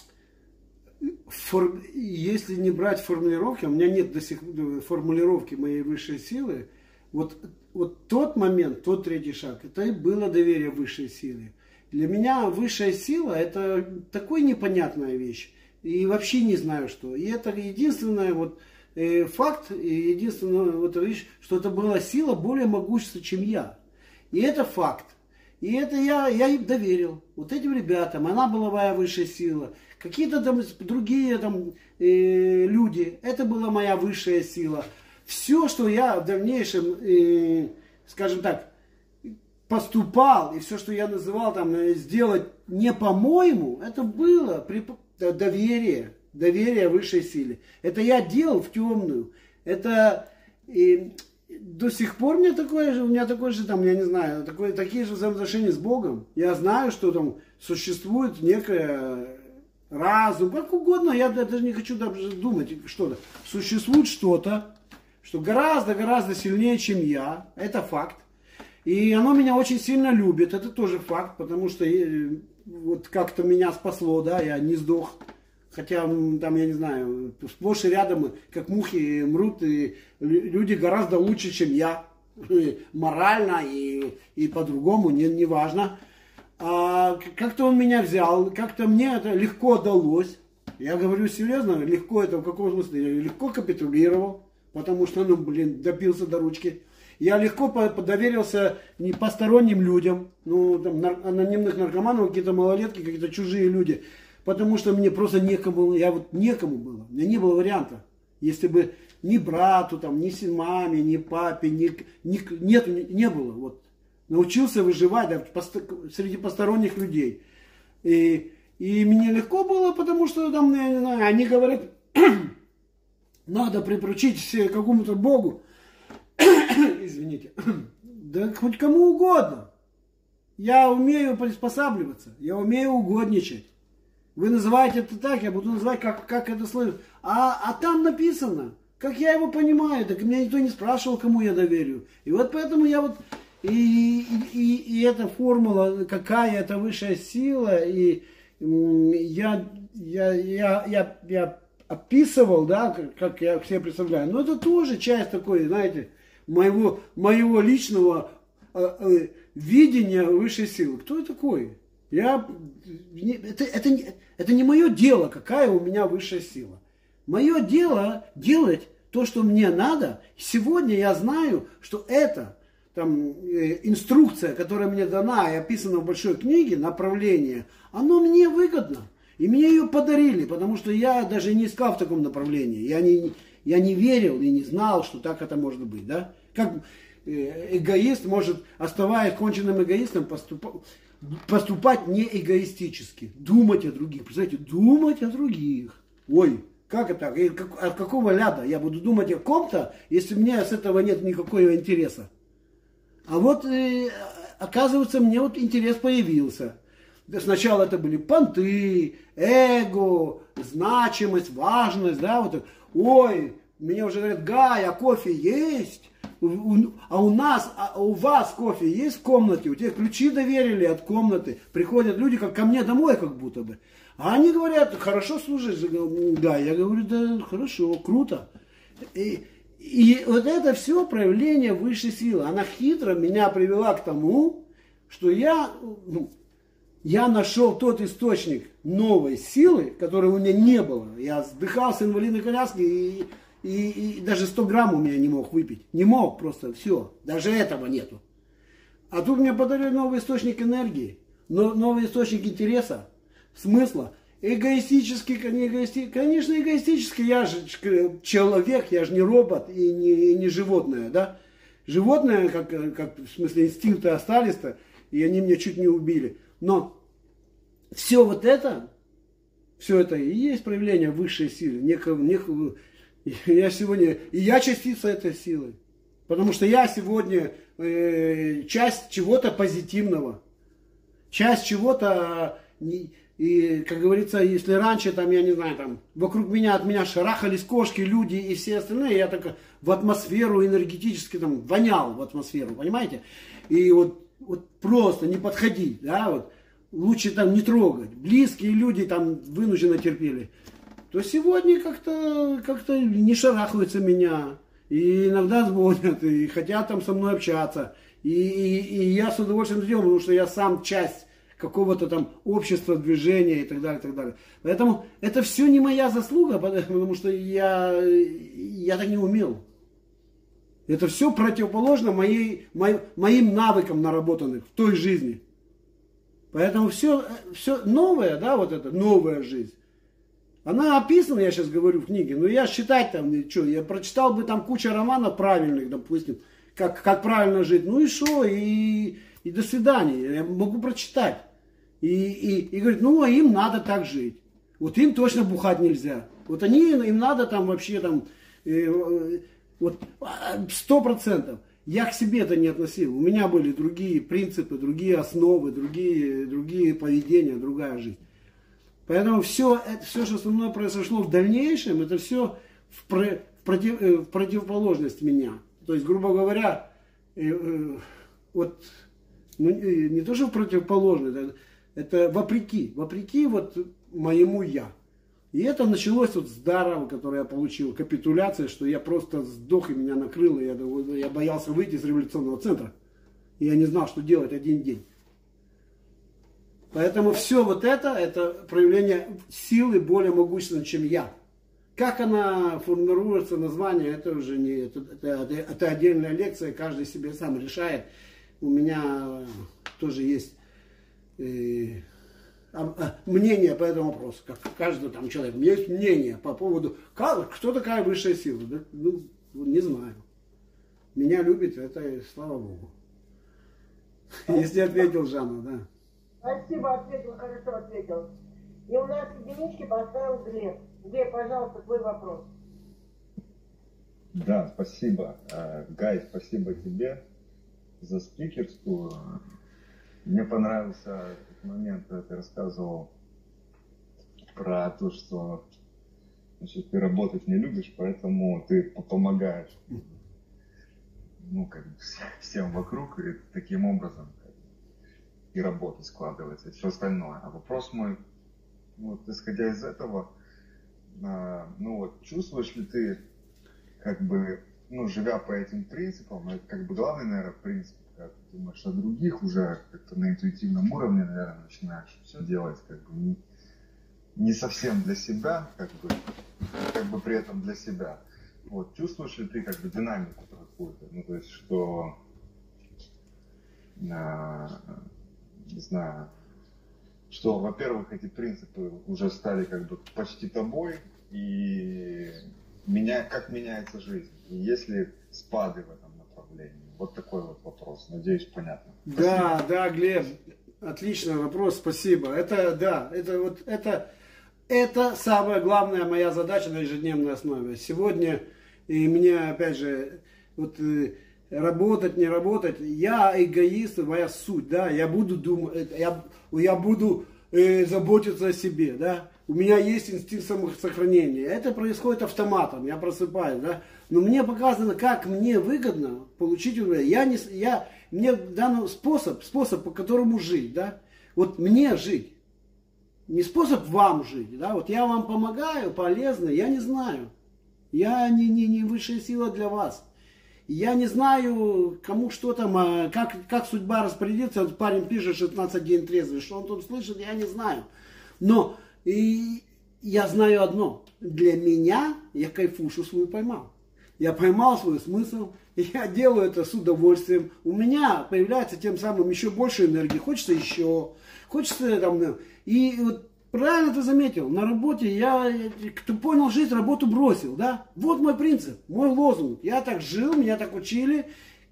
[SPEAKER 2] если не брать формулировки, у меня нет до сих пор формулировки моей высшей силы, вот тот момент, тот третий шаг, это и было доверие высшей силы. Для меня высшая сила это такой непонятная вещь. И вообще не знаю что. И это единственный факт, и единственная вещь, что это была сила более могущественная, чем я. И это факт. И это я им доверил. Вот этим ребятам, она была моя высшая сила. Какие-то там другие люди, это была моя высшая сила. Все, что я в дальнейшем, скажем так, поступал, и все, что я называл там сделать не по-моему, это было доверие высшей силе. Это я делал в темную. Это до сих пор у меня такое же там, я не знаю, такие же взаимоотношения с Богом. Я знаю, что там существует некое разум, как угодно, я даже не хочу даже думать что-то. Существует что-то, что гораздо сильнее, чем я. Это факт. И оно меня очень сильно любит. Это тоже факт, потому что вот как-то меня спасло, да, я не сдох. Хотя там, я не знаю, сплошь и рядом, как мухи мрут, и люди гораздо лучше, чем я. И морально и по-другому, не важно. А как-то он меня взял, как-то мне это легко далось. Я говорю серьезно, легко это в каком смысле? Я легко капитулировал, потому что, добился до ручки. я легко доверился не посторонним людям, ну, там, анонимных наркоманов, какие-то малолетки, какие-то чужие люди. Потому что мне просто некому, некому было. У меня не было варианта. Если бы ни брату, там, ни маме, ни папе, не было. Вот. Научился выживать, да, среди посторонних людей. И мне легко было, потому что там, я не знаю, они говорят, надо припручить к какому-то Богу. Извините. Да хоть кому угодно. Я умею приспосабливаться, я умею угодничать. Вы называете это так, я буду называть, как это слышит. А там написано, как я его понимаю, так меня никто не спрашивал, кому я доверю. И вот поэтому я вот, и эта формула, какая это высшая сила, и я описывал, да, как я себе представляю. Но это тоже часть такой, знаете, моего личного видения высшей силы. Кто я такой? Это не мое дело, какая у меня высшая сила. Мое дело делать то, что мне надо. Сегодня я знаю, что это там, инструкция, которая мне дана и описана в большой книге, направление, оно мне выгодно. И мне ее подарили, потому что я даже не искал в таком направлении. Я не верил и не знал, что так это может быть. Да? Как эгоист может, оставаясь конченным эгоистом, поступать не эгоистически, думать о других. Представляете, думать о других. Ой, как это? От какого ляда я буду думать о ком-то, если у меня с этого нет никакого интереса? А вот, оказывается, мне вот интерес появился. Сначала это были понты, эго, значимость, важность, да, вот. Ой, мне уже говорят, Гай, а кофе есть? А у вас кофе есть в комнате? У тебя ключи доверили от комнаты. Приходят люди, как ко мне домой, как будто бы. А они говорят, хорошо служишь, да. Я говорю, да, хорошо, круто. И вот это все проявление высшей силы. Она хитро меня привела к тому, что я нашел тот источник новой силы, которой у меня не было. Я вздыхал с инвалидной коляски и даже 100 грамм у меня не мог выпить. Не мог просто, все. Даже этого нету. А тут мне подарили новый источник энергии, новый источник интереса, смысла. Эгоистически, не эгоистически. Конечно, эгоистически. Я же человек, я же не робот и не животное, да. Животное, как в смысле инстинкты остались-то, и они меня чуть не убили. Но все вот это, все это и есть проявление высшей силы. Я сегодня, и я частица этой силы. Потому что я сегодня часть чего-то позитивного. Часть чего-то, и, как говорится, если раньше, там, я не знаю, там, вокруг меня, от меня шарахались кошки, люди и все остальные, я так в атмосферу энергетически там вонял в атмосферу, понимаете? И вот просто не подходить, да, вот, лучше там не трогать. Близкие люди там вынужденно терпели. То сегодня как-то не шарахаются меня. И иногда звонят, и хотят там со мной общаться. И я с удовольствием сделаю, потому что я сам часть какого-то там общества, движения и так далее, и так далее. Поэтому это все не моя заслуга, потому что я так не умел. Это все противоположно моим навыкам наработанных в той жизни. Поэтому все новое, да, вот это новая жизнь. Она описана, я сейчас говорю, в книге, но я считать там, что, я прочитал бы там кучу романов правильных, допустим, как правильно жить, ну и что, и до свидания, я могу прочитать. И говорит, ну, а им надо так жить. Вот им точно бухать нельзя. Вот им надо там вообще там, вот 100%. Я к себе это не относил. У меня были другие принципы, другие основы, другие поведения, другая жизнь. Поэтому все, что со мной произошло в дальнейшем, это все в противоположность меня. То есть, грубо говоря, вот, ну, не то, что в противоположность, это вопреки вот моему я. И это началось вот с дара, который я получил, капитуляция, что я просто сдох и меня накрыло, я боялся выйти из революционного центра. И я не знал, что делать один день. Поэтому все вот это проявление силы более могущественной, чем я. Как она формируется, название, это уже не, это отдельная лекция, каждый себе сам решает. У меня тоже есть мнение по этому вопросу, как каждый там человек. У меня есть мнение по поводу, кто такая высшая сила. Да? Ну, не знаю. Меня любит, это слава Богу. Если ответил Жанна, да.
[SPEAKER 1] Спасибо, ответил, хорошо ответил. И у нас единички поставил Глеб. Глеб, пожалуйста, твой вопрос.
[SPEAKER 3] Да, спасибо. Гай, спасибо тебе за спикерскую. Мне понравился этот момент, когда ты рассказывал про то, что, значит, ты работать не любишь, поэтому ты помогаешь, ну, как бы всем вокруг, и таким образом как бы, и работа складывается, и все остальное. А вопрос мой, вот исходя из этого, ну вот, чувствуешь ли ты, как бы, ну, живя по этим принципам, это как бы главный, наверное, принцип, когда ты думаешь о других, уже как-то на интуитивном уровне, наверное, начинаешь все делать, как бы, не совсем для себя, как бы при этом для себя. Вот, чувствуешь ли ты, как бы, динамику какую-то, ну, то есть, что, не знаю, что, во-первых, эти принципы уже стали, как бы, почти тобой, и как меняется жизнь, и есть ли спады в этом направлении? Вот такой вот вопрос, надеюсь, понятно.
[SPEAKER 2] Да, да, Глеб, отличный вопрос, спасибо. Это, да, это самая главная моя задача на ежедневной основе. Сегодня, и мне, опять же, вот работать, не работать, я эгоист, моя суть, да, я буду думать, я буду заботиться о себе, да. У меня есть инстинкт самосохранения. Это происходит автоматом, я просыпаюсь, да. Но мне показано, как мне выгодно получить удовольствие. Мне дан способ, по которому жить, да. Вот мне жить. Не способ вам жить, да. Вот я вам помогаю, полезно, я не знаю. Я не высшая сила для вас. Я не знаю, кому что там, как судьба распорядится. Вот парень пишет 16 дней трезвый, что он тут слышит, я не знаю. Но и я знаю одно. Для меня я кайфушу свою поймал. Я поймал свой смысл. Я делаю это с удовольствием. У меня появляется тем самым еще больше энергии. Хочется еще. Хочется там. И вот правильно ты заметил. На работе кто понял жизнь, работу бросил. Да? Вот мой принцип, мой лозунг. Я так жил, меня так учили.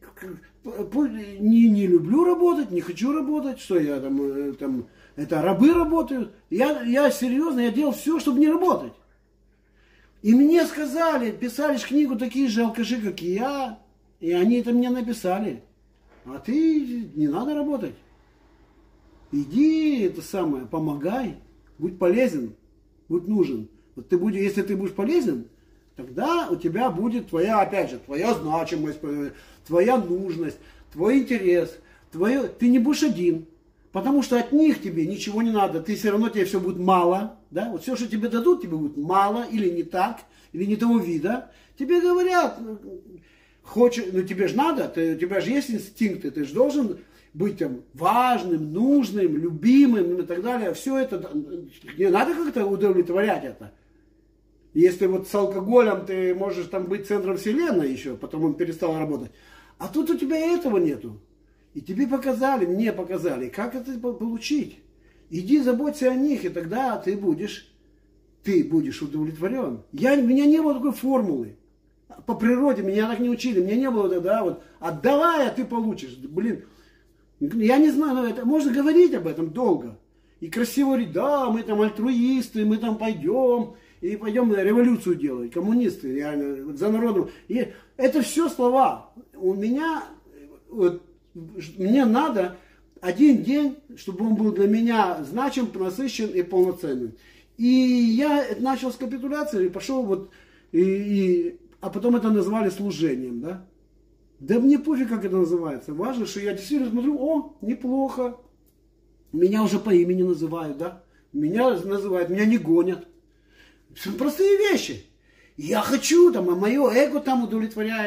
[SPEAKER 2] Не люблю работать, не хочу работать. Что я там это рабы работают. Я серьезно, я делал все, чтобы не работать. И мне сказали, писали книгу такие же алкаши, как и я. И они это мне написали. А ты не надо работать. Иди, помогай. Будь полезен, будь нужен. Вот если ты будешь полезен, тогда у тебя будет твоя значимость, твоя нужность, твой интерес. Ты не будешь один. Потому что от них тебе ничего не надо. Тебе все будет мало. Да? Вот все, что тебе дадут, тебе будет мало, или не так, или не того вида. Тебе говорят, тебе же надо, у тебя же есть инстинкты, ты же должен быть там важным, нужным, любимым и так далее. Все это, не надо как-то удовлетворять это. Если вот с алкоголем ты можешь там быть центром вселенной еще, потом он перестал работать. А тут у тебя этого нету. И тебе показали, мне показали, как это получить. Иди заботься о них, и тогда ты будешь удовлетворен. У меня не было такой формулы. По природе меня так не учили. Меня не было тогда отдавай, а ты получишь. Блин, я не знаю, но это можно говорить об этом долго. И красиво говорить, да, мы там альтруисты, мы там пойдем революцию делать, коммунисты, реально, за народом. И это все слова. Мне надо один день, чтобы он был для меня значим, насыщен и полноценным. И я начал с капитуляции и пошел а потом это назвали служением, да? Да мне пофиг, как это называется. Важно, что я действительно смотрю, неплохо. Меня уже по имени называют, да? Меня не гонят. Простые вещи. Я хочу, мое эго там удовлетворяется.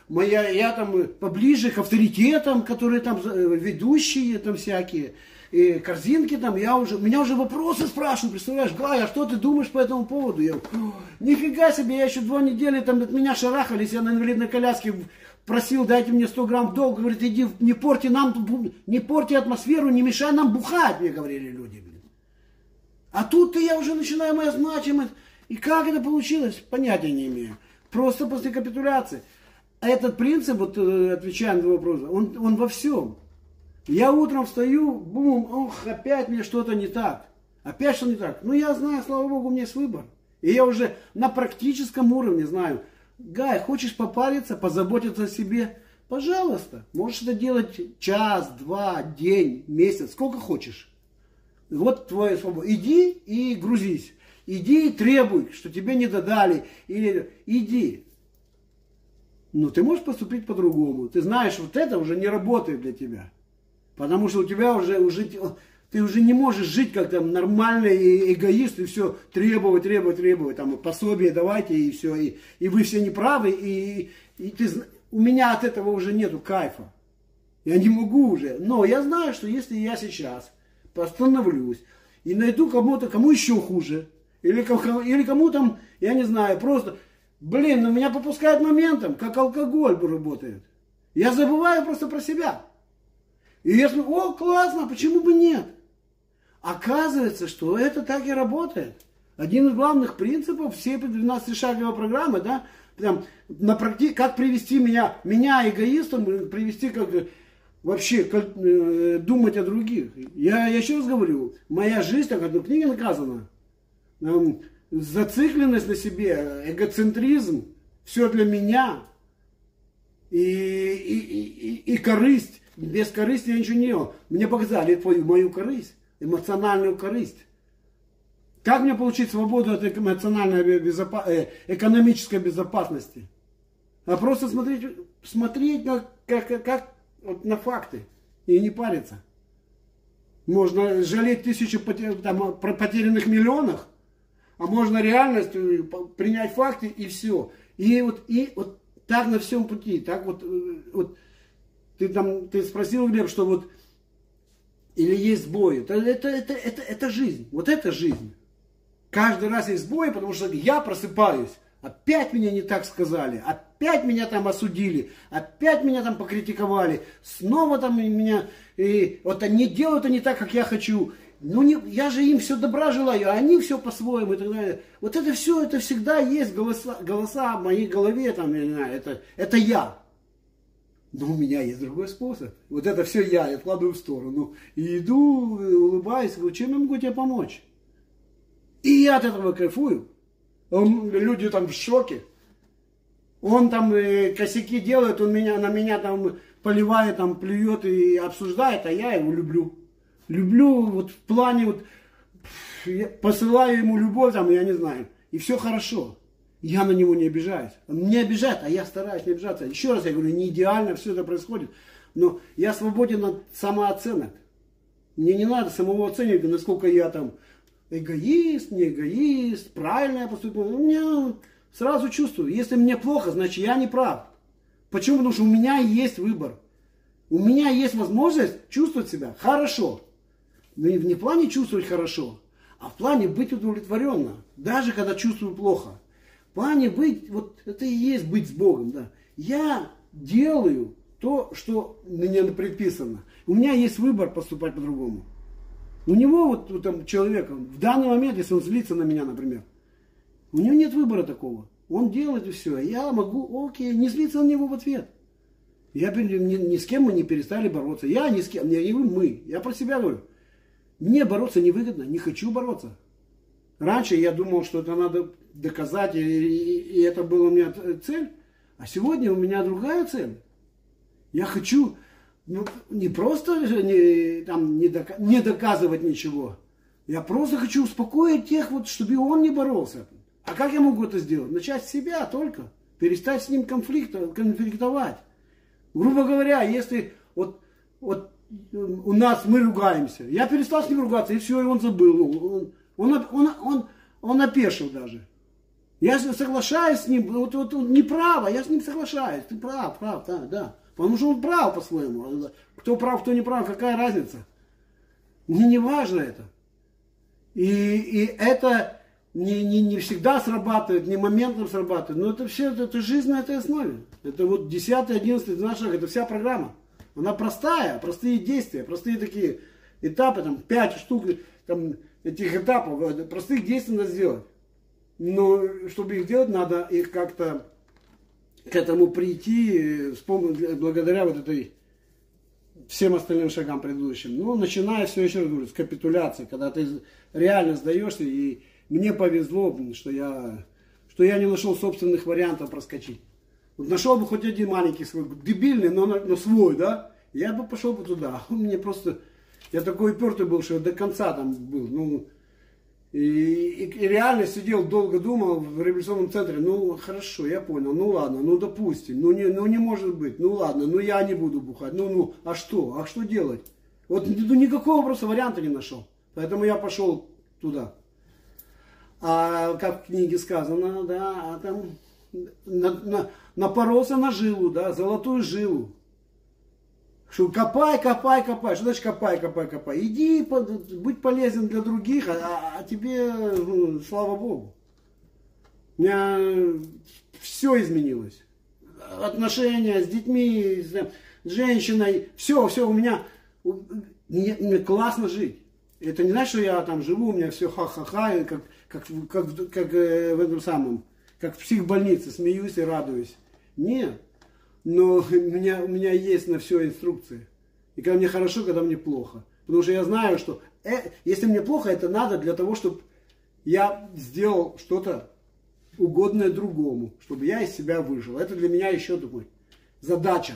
[SPEAKER 2] я там поближе к авторитетам, которые там ведущие там всякие, и корзинки там, меня уже вопросы спрашивают, представляешь, Гай, а что ты думаешь по этому поводу? Я, нифига себе, я еще 2 недели там от меня шарахались, я на инвалидной коляске просил, дайте мне 100 грамм долг, говорит, иди, не порти атмосферу, не мешай нам бухать, мне говорили люди. А тут-то я уже начинаю моя значимость. И как это получилось, понятия не имею. Просто после капитуляции. А этот принцип, вот отвечая на твой вопрос, он во всем. Я утром встаю, бум, ох, опять мне что-то не так. Опять что не так. Ну я знаю, слава богу, у меня есть выбор. И я уже на практическом уровне знаю. Гай, хочешь попариться, позаботиться о себе? Пожалуйста. Можешь это делать час, 2, день, месяц, сколько хочешь. Вот твоя свобода. Иди и грузись. Иди и требуй, что тебе не додали. Или иди. Но ты можешь поступить по-другому. Ты знаешь, вот это уже не работает для тебя. Потому что у тебя ты уже не можешь жить как там нормальный эгоист и все требовать. Там пособие давайте и все. И вы все неправы. У меня от этого уже нету кайфа. Я не могу уже. Но я знаю, что если я сейчас постановлюсь и найду кому еще хуже, или кому там, я не знаю, просто, блин, меня попускает моментом, как алкоголь работает. Я забываю просто про себя. И я смотрю, о, классно, почему бы нет? Оказывается, что это так и работает. Один из главных принципов всей 12-шаговой программы, да, прям как привести меня эгоистом, привести как вообще думать о других. Я еще раз говорю, моя жизнь, так в одной книге наказана, зацикленность на себе, эгоцентризм, все для меня и корысть. Без корысти я ничего не делал. Мне показали мою корысть, эмоциональную корысть. Как мне получить свободу от эмоциональной экономической безопасности? А просто смотреть как вот на факты и не париться. Можно жалеть 1000 потерянных миллионах, а можно реальность принять факты и все. И вот так на всем пути. Так вот ты спросил, Глеб, что вот или есть сбои. Это жизнь. Вот это жизнь. Каждый раз есть сбои, потому что я просыпаюсь. Опять меня не так сказали, опять меня там осудили, опять меня там покритиковали, снова там меня, вот они делают не так, как я хочу. Ну, я же им все добра желаю, а они все по-своему и так далее. Вот это все, это всегда есть голоса в моей голове, там, я не знаю, это я. Но у меня есть другой способ. Вот это все я откладываю в сторону. И иду, улыбаюсь, говорю, чем я могу тебе помочь? И я от этого кайфую. Люди там в шоке. Он там косяки делает, он на меня там поливает, там плюет и обсуждает, а я его люблю. Люблю вот в плане вот посылаю ему любовь, там, я не знаю, и все хорошо. Я на него не обижаюсь. Он не обижает, а я стараюсь не обижаться. Еще раз я говорю, не идеально все это происходит, но я свободен от самооценок. Мне не надо самого оценивать, насколько я там эгоист, не эгоист, правильно я поступил. Я сразу чувствую, если мне плохо, значит я не прав. Почему? Потому что у меня есть выбор. У меня есть возможность чувствовать себя хорошо. Не в плане чувствовать хорошо, а в плане быть удовлетворенно. Даже когда чувствую плохо. В плане быть, вот это и есть быть с Богом. Да. Я делаю то, что мне предписано. У меня есть выбор поступать по-другому. У него, вот там, человека, в данный момент, если он злится на меня, например, у него нет выбора такого. Он делает и все. Я могу, окей, не злиться на него в ответ. Ни с кем мы не перестали бороться. Я ни с кем, не мы. Я про себя говорю. Мне бороться невыгодно, не хочу бороться. Раньше я думал, что это надо доказать, и это была у меня цель. А сегодня у меня другая цель. Я хочу... не просто не доказывать ничего. Я просто хочу успокоить тех, вот, чтобы он не боролся. А как я могу это сделать? Начать с себя только. Перестать с ним конфликтовать. Грубо говоря, если вот у нас мы ругаемся, я перестал с ним ругаться, и все, и он забыл. Он опешил даже. Я же соглашаюсь с ним, вот неправо, я с ним соглашаюсь. Ты прав, да. Потому что он прав по-своему. Кто прав, кто не прав, какая разница? Мне не важно это. И это не всегда срабатывает, не моментом срабатывает. Но это все, это жизнь на этой основе. Это вот 10, 11, 12 шаг, это вся программа. Она простая, простые действия, простые такие этапы, там 5 штук там, этих этапов, простых действий надо сделать. Но чтобы их делать, надо их как-то к этому прийти благодаря вот этой всем остальным шагам предыдущим. Ну, начиная все, еще раз говорю, с капитуляции, когда ты реально сдаешься, и мне повезло, что я не нашел собственных вариантов проскочить. Вот нашел бы хоть один маленький свой, дебильный, но свой, да, я бы пошел бы туда. Он мне просто, я такой упертый был, что я до конца там был, ну, и реально сидел, долго думал в революционном центре, ну, хорошо, я понял, ну, ладно, ну, допустим, ну, не может быть, ну, ладно, ну, я не буду бухать, а что делать? Вот никакого просто варианта не нашел, поэтому я пошел туда. А как в книге сказано, да, там напоролся на жилу, да, золотую жилу. Что копай. Что значит копай? Иди, будь полезен для других, а тебе, ну, слава Богу. У меня все изменилось. Отношения с детьми, с женщиной, все у меня, мне классно жить. Это не значит, что я там живу, у меня все ха-ха-ха, как в этом самом, как в психбольнице, смеюсь и радуюсь. Нет. Но у меня есть на все инструкции. И когда мне хорошо, когда мне плохо. Потому что я знаю, что если мне плохо, это надо для того, чтобы я сделал что-то угодное другому. Чтобы я из себя выжил. Это для меня еще такой задача.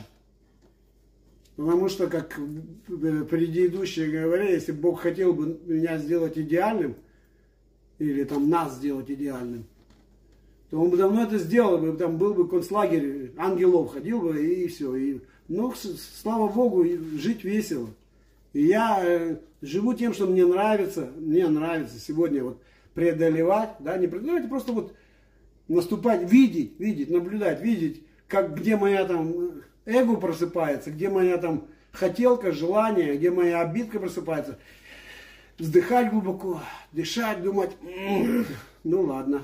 [SPEAKER 2] Потому что, как предыдущие говорили, если Бог хотел бы меня сделать идеальным, или там нас сделать идеальным, то он бы давно это сделал, бы, там был бы концлагерь, ангелов ходил бы и все. Но, слава Богу, жить весело. И я живу тем, что мне нравится сегодня вот преодолевать, да, не преодолевать, а просто вот наступать, видеть, наблюдать, видеть, где моя там эго просыпается, где моя там хотелка, желание, где моя обидка просыпается. Вздыхать глубоко, дышать, думать, ну ладно.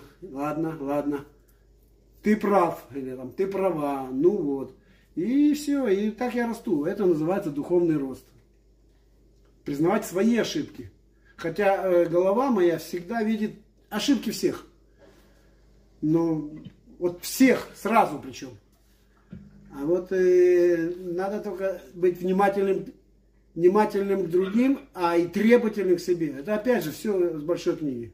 [SPEAKER 2] Ты прав, или там, ты права, ну вот. И все, и так я расту. Это называется духовный рост. Признавать свои ошибки. Хотя голова моя всегда видит ошибки всех. Но вот всех сразу причем. А вот надо только быть внимательным к другим, а и требовательным к себе. Это опять же все с большой книги.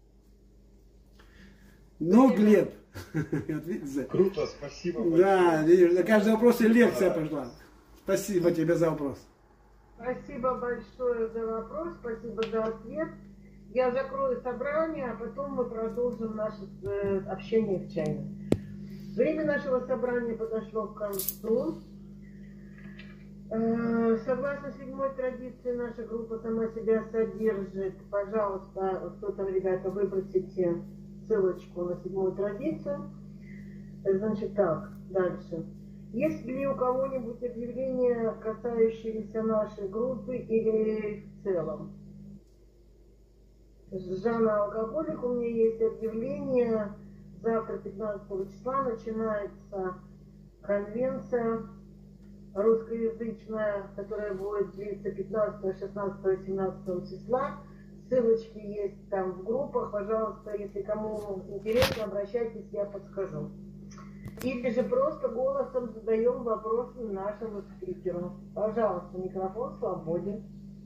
[SPEAKER 2] Ну, Глеб.
[SPEAKER 3] Круто, спасибо большое.
[SPEAKER 2] Да, видишь, на каждый вопрос и лекция пошла. Спасибо тебе за вопрос.
[SPEAKER 1] Спасибо большое за вопрос, спасибо за ответ. Я закрою собрание, а потом мы продолжим наше общение в чайной. Время нашего собрания подошло к концу. Согласно 7-й традиции, наша группа сама себя содержит. Пожалуйста, кто там, ребята, выбросите ссылочку на 7-ю традицию. Значит так, дальше. Есть ли у кого-нибудь объявления, касающиеся нашей группы или в целом? Жанна Алкоголик, у меня есть объявление. Завтра, 15 числа, начинается конвенция русскоязычная, которая будет длиться 15, 16, 17 числа. Ссылочки есть там в группах. Пожалуйста, если кому интересно, обращайтесь, я подскажу. Или же просто голосом задаем вопросы нашему спикеру. Пожалуйста, микрофон свободен.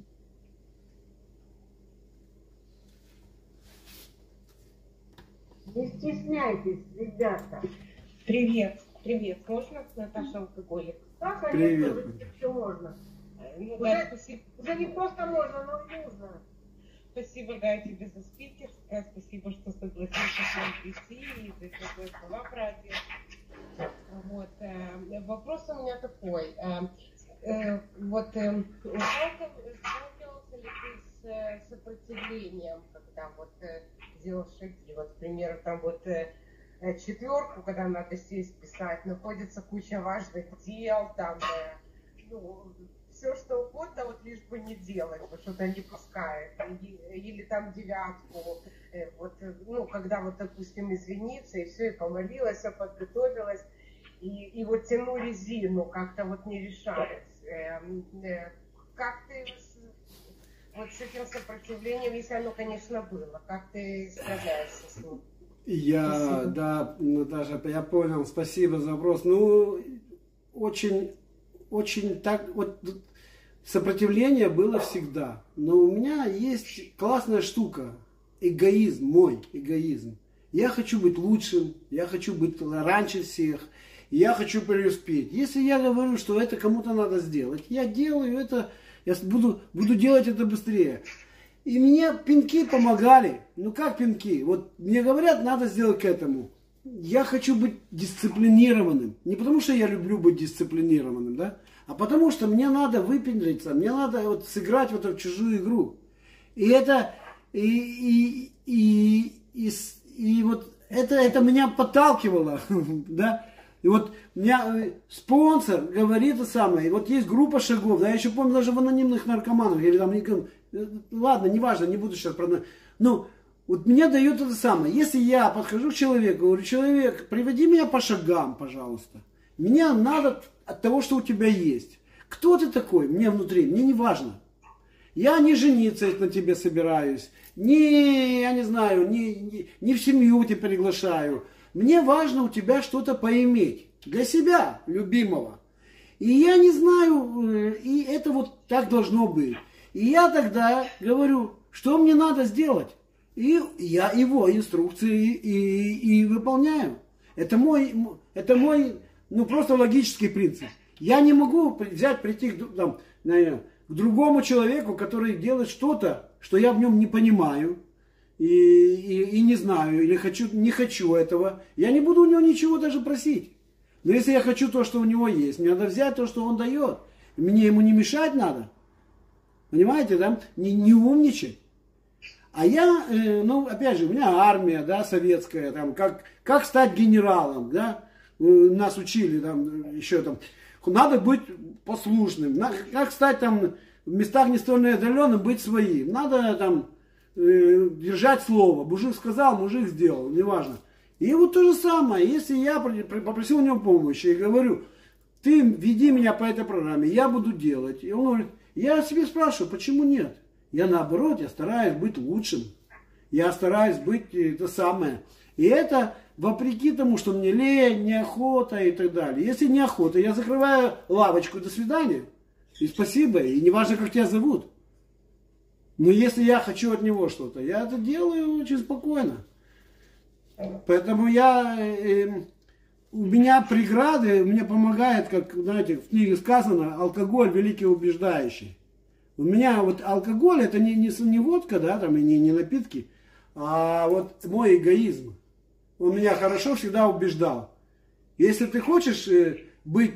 [SPEAKER 1] Не стесняйтесь, ребята.
[SPEAKER 4] Привет. Можно, Наташа Алкоголик?
[SPEAKER 1] Да, конечно,
[SPEAKER 2] Привет.
[SPEAKER 1] уже все можно.
[SPEAKER 4] Ну,
[SPEAKER 1] Уже,
[SPEAKER 4] да, спасибо.
[SPEAKER 1] уже не просто можно, но и нужно.
[SPEAKER 4] Спасибо, Гая, тебе за спикерское. Спасибо, что согласился к нам прийти и за теплые слова про ответ. Вот. Вопрос у меня такой. Сталкивался ли ты с сопротивлением, когда вот делал шаги? Вот, к примеру, там вот четверку, когда надо сесть писать, находится куча важных дел, там, ну, все что угодно, вот лишь бы не делать, вот что-то не пускает. Или там девятку, вот, ну, когда вот, допустим, извиниться, и все, и помолилась, и подготовилась, и вот тяну резину, как-то вот не решаюсь. Как ты вот с этим сопротивлением, если оно, конечно, было, как ты справляешься с ним?
[SPEAKER 2] Спасибо. Да, Наташа, я понял, спасибо за вопрос. Ну, очень так, вот сопротивление было всегда. Но у меня есть классная штука, эгоизм, мой эгоизм. Я хочу быть лучшим, я хочу быть раньше всех, я хочу преуспеть. Если я говорю, что это кому-то надо сделать, я делаю это, я буду делать это быстрее. И мне пинки помогали. Ну как пинки? Вот мне говорят, надо сделать к этому. Я хочу быть дисциплинированным. Не потому что я люблю быть дисциплинированным, да? А потому что мне надо выпендриться, мне надо вот сыграть в эту чужую игру. И это, и вот это меня подталкивало, да? И вот у меня спонсор говорит это самое, и вот есть группа шагов, да, я еще помню даже в анонимных наркоманах, или там, ладно, неважно, не буду сейчас про... Ну, вот мне дает это самое, если я подхожу к человеку, говорю, человек, приводи меня по шагам, пожалуйста. Мне надо от того, что у тебя есть. Кто ты такой? Мне внутри, мне не важно. Я не жениться на тебе собираюсь, я не знаю, не в семью тебя приглашаю. Мне важно у тебя что-то поиметь. Для себя, любимого. И я не знаю, и это вот так должно быть. И я тогда говорю, что мне надо сделать. И я его инструкции и выполняю. Это мой, ну просто логический принцип. Я не могу прийти там, к другому человеку, который делает что-то, что я в нем не понимаю. И не знаю, или не хочу этого, я не буду у него ничего даже просить. Но если я хочу то, что у него есть, мне надо взять то, что он дает. Мне ему не мешать надо. Понимаете, да? Не умничать. А я, ну, опять же, у меня армия, да, советская, там, как стать генералом, да? Нас учили там, еще там, надо быть послушным. Как стать там в местах не столь отдаленным, быть своим. Надо там держать слово. Мужик сказал, мужик сделал, неважно. И вот то же самое, если я попросил у него помощи и говорю, ты веди меня по этой программе, я буду делать. И он говорит, я себе спрашиваю, почему нет? Я наоборот, я стараюсь быть лучшим. Я стараюсь быть это самое. И это вопреки тому, что мне лень, неохота и так далее. Если неохота, я закрываю лавочку, до свидания. И спасибо, и неважно, как тебя зовут. Но если я хочу от него что-то, я это делаю очень спокойно. Поэтому у меня преграды, мне помогает, как, знаете, в книге сказано, алкоголь великий убеждающий. У меня вот алкоголь, это не водка, да, там, и не напитки, а вот мой эгоизм. Он меня хорошо всегда убеждал. Если ты хочешь быть,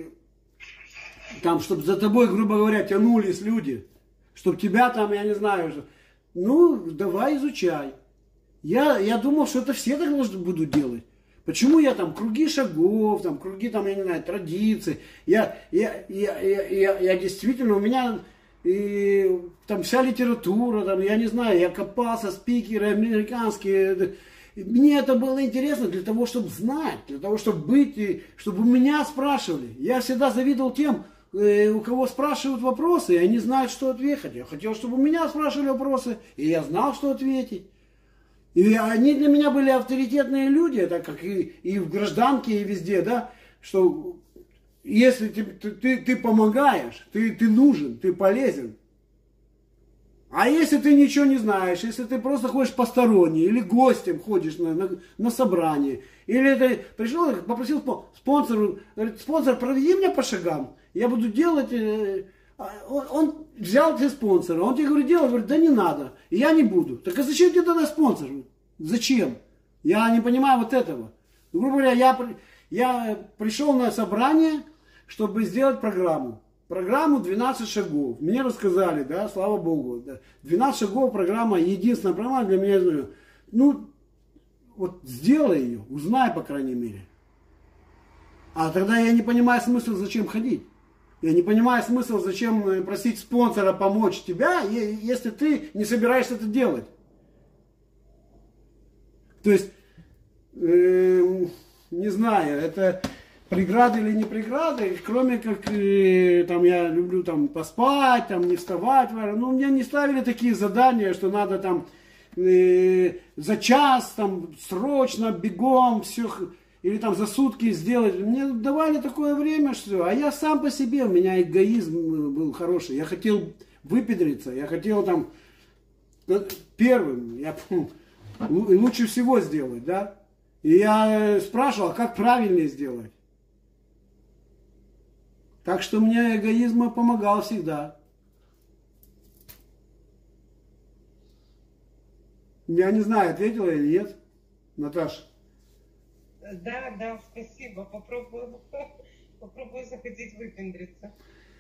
[SPEAKER 2] там, чтобы за тобой, грубо говоря, тянулись люди, чтобы тебя там, я не знаю, ну, давай изучай. Я думал, что это все так будут делать. Почему я там круги шагов, там круги, там, я не знаю, традиций. Я действительно, у меня там вся литература, там, я не знаю, я копался, спикеры американские. Мне это было интересно для того, чтобы знать, для того, чтобы быть, чтобы меня спрашивали. Я всегда завидовал тем, у кого спрашивают вопросы, и они знают, что ответить. Я хотел, чтобы у меня спрашивали вопросы, и я знал, что ответить. И они для меня были авторитетные люди, так как и в гражданке, и везде, да, что если ты помогаешь, ты нужен, ты полезен. А если ты ничего не знаешь, если ты просто ходишь посторонний, или гостем ходишь на собрание, или ты пришел, попросил спонсора, говорит, спонсор, проведи меня по шагам, я буду делать, он взял тебе спонсора, он тебе говорит, делай, говорит, да не надо, и я не буду. Так а зачем тебе тогда спонсор? Зачем? Я не понимаю вот этого. Грубо говоря, я пришел на собрание, чтобы сделать программу. Программу 12 шагов. Мне рассказали, да, слава Богу. Да. 12 шагов программа, единственная программа для меня. Ну, вот сделай ее, узнай, по крайней мере. А тогда я не понимаю смысла, зачем ходить. Я не понимаю смысла, зачем просить спонсора помочь тебя, если ты не собираешься это делать. То есть, не знаю, это преграды или не преграды, кроме как там я люблю там поспать, там не вставать. Ну, мне не ставили такие задания, что надо там за час, там срочно, бегом, все, или там за сутки сделать. Мне давали такое время, что... А я сам по себе, у меня эгоизм был хороший. Я хотел выпендриться, я хотел там первым, я лучше всего сделать, да. И я спрашивал, как правильно сделать. Так что мне эгоизм помогал всегда. Я не знаю, ответила или нет, Наташа.
[SPEAKER 4] Да, спасибо. Попробую захотеть выпендриться.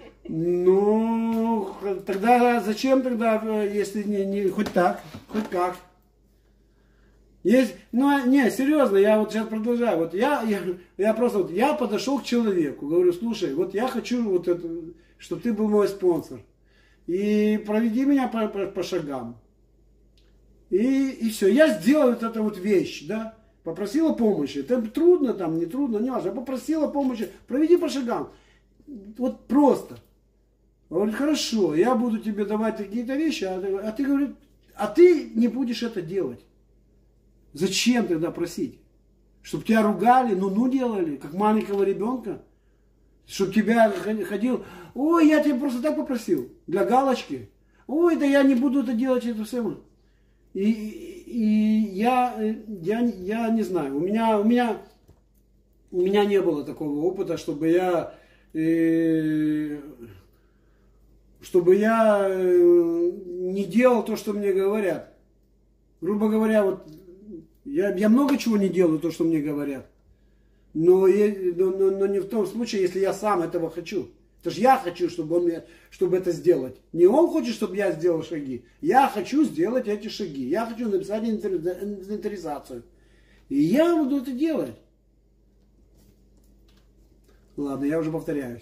[SPEAKER 2] Ну, тогда зачем тогда, если не хоть так, хоть как? Есть, ну, не, серьезно, я вот сейчас продолжаю. Вот я просто, вот, я подошел к человеку, говорю, слушай, вот я хочу вот это, чтобы ты был мой спонсор. И проведи меня по шагам. И все, я сделаю вот эту вот вещь, да. Попросила помощи. Это трудно там, не трудно, не важно. Попросила помощи, проведи по шагам. Вот просто. Говорит, хорошо, я буду тебе давать какие-то вещи, а ты говорит, а ты не будешь это делать. Зачем тогда просить? Чтобы тебя ругали, ну делали, как маленького ребенка. Чтобы тебя ходил, ой, я тебя просто так попросил, для галочки. Ой, да я не буду это делать, это все. И я не знаю, у меня не было такого опыта, чтобы я не делал то, что мне говорят. Грубо говоря, вот я много чего не делаю, то, что мне говорят. Но не в том случае, если я сам этого хочу. Это же я хочу, чтобы это сделать. Не он хочет, чтобы я сделал шаги. Я хочу сделать эти шаги. Я хочу написать инвентаризацию. И я буду это делать. Ладно, я уже повторяюсь.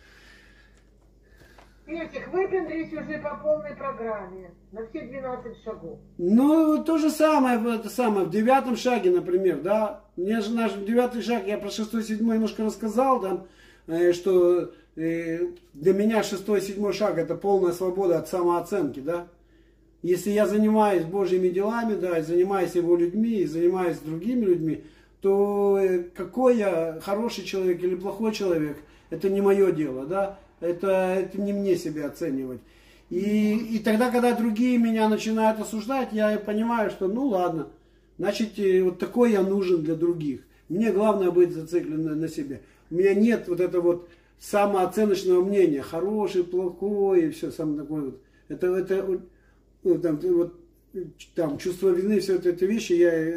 [SPEAKER 1] Петик, выпендрись уже по полной программе. На все 12 шагов.
[SPEAKER 2] Ну, то же самое, в 9 шаге, например, да. Мне же наш 9 шаг, я про 6-7 немножко рассказал, там, что для меня 6-7 шаг это полная свобода от самооценки, да. Если я занимаюсь Божьими делами, да, и занимаюсь Его людьми, и занимаюсь другими людьми, то какой я хороший человек или плохой человек, это не мое дело, да. Это не мне себя оценивать. И тогда, когда другие меня начинают осуждать, я понимаю, что ну ладно, значит, вот такой я нужен для других. Мне главное быть зациклен на себе. У меня нет вот этого вот самооценочного мнения, хороший, плохой, и все самое такое вот. Там чувство вины, все это вещи,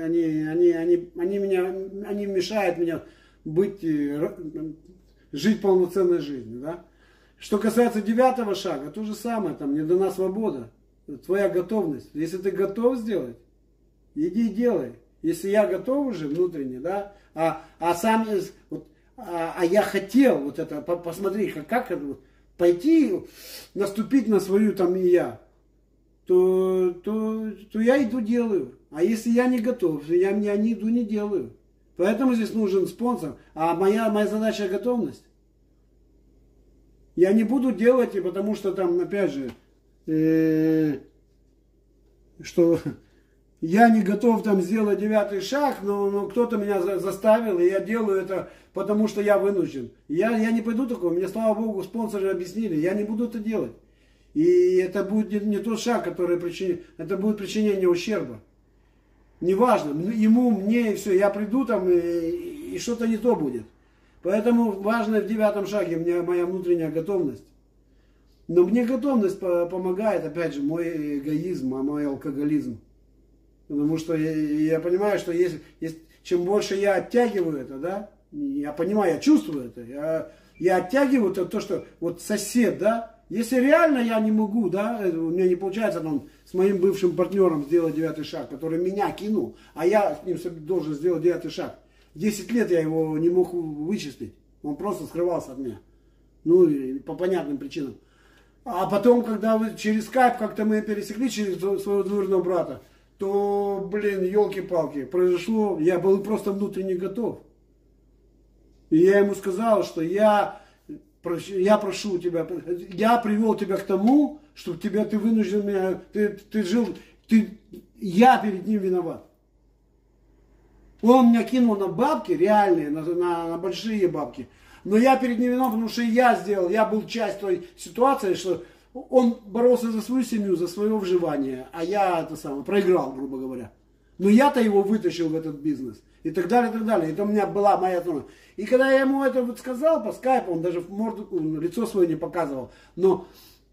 [SPEAKER 2] они мешают мне жить полноценной жизнью, да. Что касается 9 шага, то же самое, там не дана свобода, твоя готовность. Если ты готов сделать, иди и делай. Если я готов уже внутренне, да, я хотел вот это, посмотри, как это, вот, пойти, наступить на свою там и я, то я иду делаю. А если я не готов, я не иду не делаю. Поэтому здесь нужен спонсор. А моя задача готовность. Я не буду делать, и потому что там, опять же, что я не готов там сделать 9 шаг, но кто-то меня заставил, и я делаю это, потому что я вынужден. Я не пойду такого, мне, слава Богу, спонсоры объяснили, я не буду это делать. И это будет не тот шаг, который это будет причинение ущерба. Неважно, ему, мне, и все, я приду там, и что-то не то будет. Поэтому важно в 9 шаге моя внутренняя готовность. Но мне готовность помогает, опять же, мой эгоизм, мой алкоголизм. Потому что я понимаю, что чем больше я оттягиваю это, да, я понимаю, я чувствую это, я оттягиваю то, что вот сосед, да, Если реально я не могу, да, у меня не получается там с моим бывшим партнером сделать 9-й шаг, который меня кинул, а я с ним должен сделать 9-й шаг. 10 лет я его не мог вычислить. Он просто скрывался от меня. Ну, и по понятным причинам. А потом, когда через скайп как-то мы пересекли через своего двоюродного брата, то, блин, елки-палки, произошло, я был просто внутренне готов. И я ему сказал, что я прошу тебя, я привел тебя к тому, чтобы ты вынужден меня, ты жил, я перед ним виноват. Он меня кинул на бабки реальные, на большие бабки. Но я перед ним виноват, потому что я был часть той ситуации, что он боролся за свою семью, за свое выживание, а я проиграл, грубо говоря. Но я-то его вытащил в этот бизнес. И так далее, и так далее. Это у меня была моя тема. И когда я ему это вот сказал по скайпу, он даже лицо свое не показывал. Но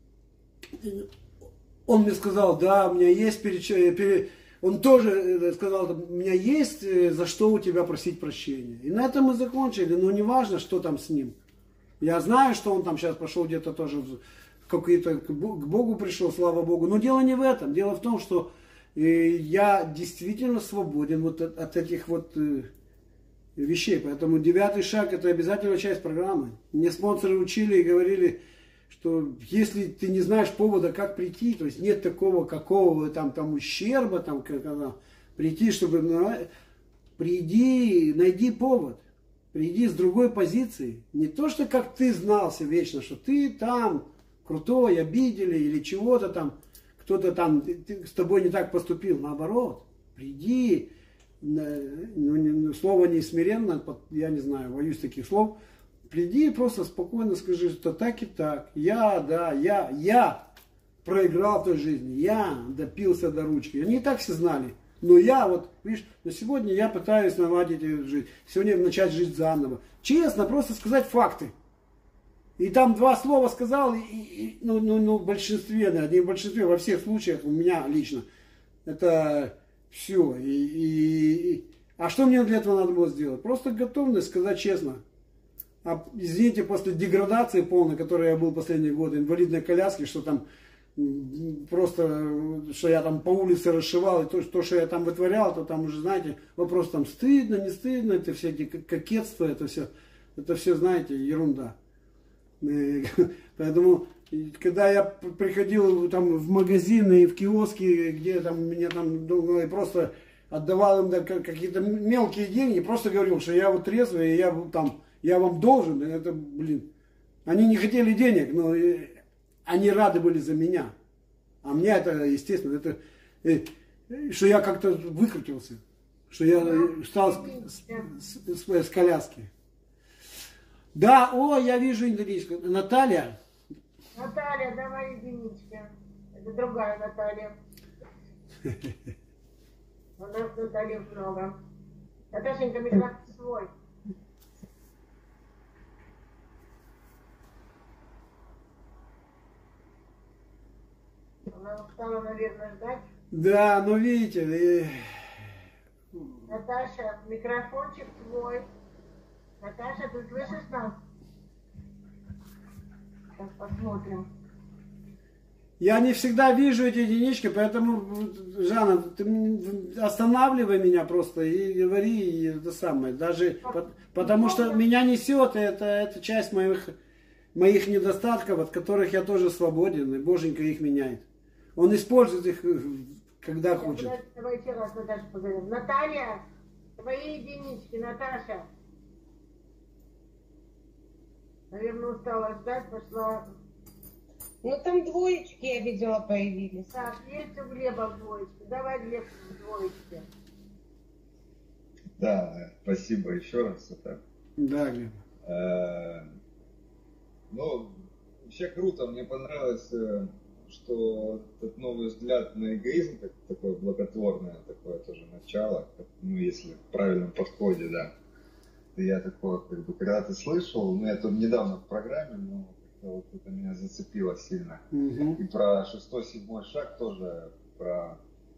[SPEAKER 2] он мне сказал, да, у меня есть он тоже сказал, у меня есть за что у тебя просить прощения. И на этом мы закончили. Но не важно, что там с ним. Я знаю, что он там сейчас пошел где-то тоже какие-то к Богу пришел, слава Богу. Но дело не в этом. Дело в том, что я действительно свободен вот от этих вот вещей. Поэтому 9-й шаг — это обязательная часть программы. Мне спонсоры учили и говорили, что если ты не знаешь повода, как прийти, то есть нет такого какого там ущерба, когда прийти, чтобы приди, найди повод. Приди с другой позиции. Не то, что как ты знался вечно, что ты там крутой, обидели или чего-то там. Кто-то там с тобой не так поступил, наоборот, приди, слово не смиренно, я не знаю, боюсь таких слов, приди и просто спокойно скажи, что так и так, я проиграл в той жизни, я допился до ручки, они и так все знали, но я вот, видишь, на сегодня я пытаюсь наладить жизнь, сегодня начать жить заново, честно, просто сказать факты. И там 2 слова сказал, в большинстве, да, не в большинстве, во всех случаях у меня лично. Это все. А что мне для этого надо было сделать? Просто готовность сказать честно. Извините, после деградации полной, которой я был последние годы, инвалидной коляски, что там просто, что я там по улице расшивал, и то, что я там вытворял, то там уже, знаете, вопрос там стыдно, не стыдно, это все эти кокетства, это все, знаете, ерунда. Поэтому, когда я приходил там в магазины и в киоски, где там меня там просто отдавал им какие-то мелкие деньги, просто говорил, что я вот трезвый, и я вам должен, это, блин, они не хотели денег, но они рады были за меня. А мне это, естественно, что я как-то выкрутился, что я встал с коляски. Да, я вижу единичку. Наталья.
[SPEAKER 1] Наталья, давай единички. Это другая Наталья. У нас Наталья много. Наташенька, микрофон свой. Она устала, наверное, ждать.
[SPEAKER 2] Да, ну видите.
[SPEAKER 1] Наташа, микрофончик твой. Наташа, ты слышишь нас? Сейчас посмотрим.
[SPEAKER 2] Я не всегда вижу эти единички, поэтому, Жанна, ты останавливай меня просто и говори это самое. Даже потому что меня несет, это часть моих недостатков, от которых я тоже свободен, и Боженька их меняет. Он использует их, когда хочет.
[SPEAKER 1] Давай еще раз Наташу позовем. Наталья, твои единички, Наташа. Наверное, устала ждать, пошла.
[SPEAKER 4] Ну там 2 я видела появились.
[SPEAKER 1] Так, есть у Глеба 2. Давай, Глеб, 2.
[SPEAKER 3] Да, спасибо еще раз.
[SPEAKER 2] Да, Глеб.
[SPEAKER 3] Ну, вообще круто, мне понравилось, что этот новый взгляд на эгоизм, такое благотворное, такое тоже начало, ну, если в правильном подходе, да. Я такое, когда ты слышал, я тут недавно в программе, но вот это меня зацепило сильно.
[SPEAKER 2] Угу.
[SPEAKER 3] И про 6-7 шаг тоже, про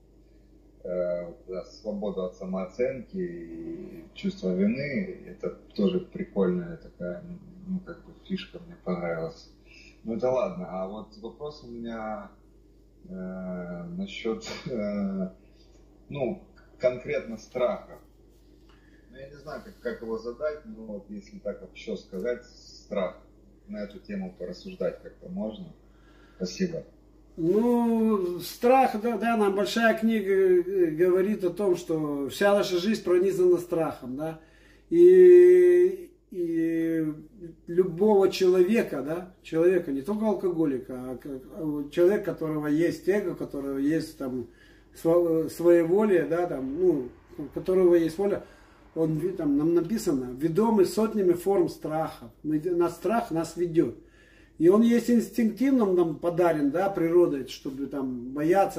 [SPEAKER 3] свободу от самооценки и чувство вины. Это тоже прикольная такая, фишка, мне понравилась. Ну это ладно. А вот вопрос у меня насчет, ну, конкретно страха. Ну, я не знаю, как его задать, но вот если так вообще сказать, страх. На эту тему порассуждать как-то можно? Спасибо.
[SPEAKER 2] Ну, страх, да, нам большая книга говорит о том, что вся наша жизнь пронизана страхом, да. И любого человека, да, человека, не только алкоголика, а человека, у которого есть эго, у которого есть там своеволие, да, там, ну, у которого есть воля, он, там, нам написано, ведомый сотнями форм страха. Страх нас ведет. И он есть инстинктивно нам подарен, да, природой, чтобы там бояться,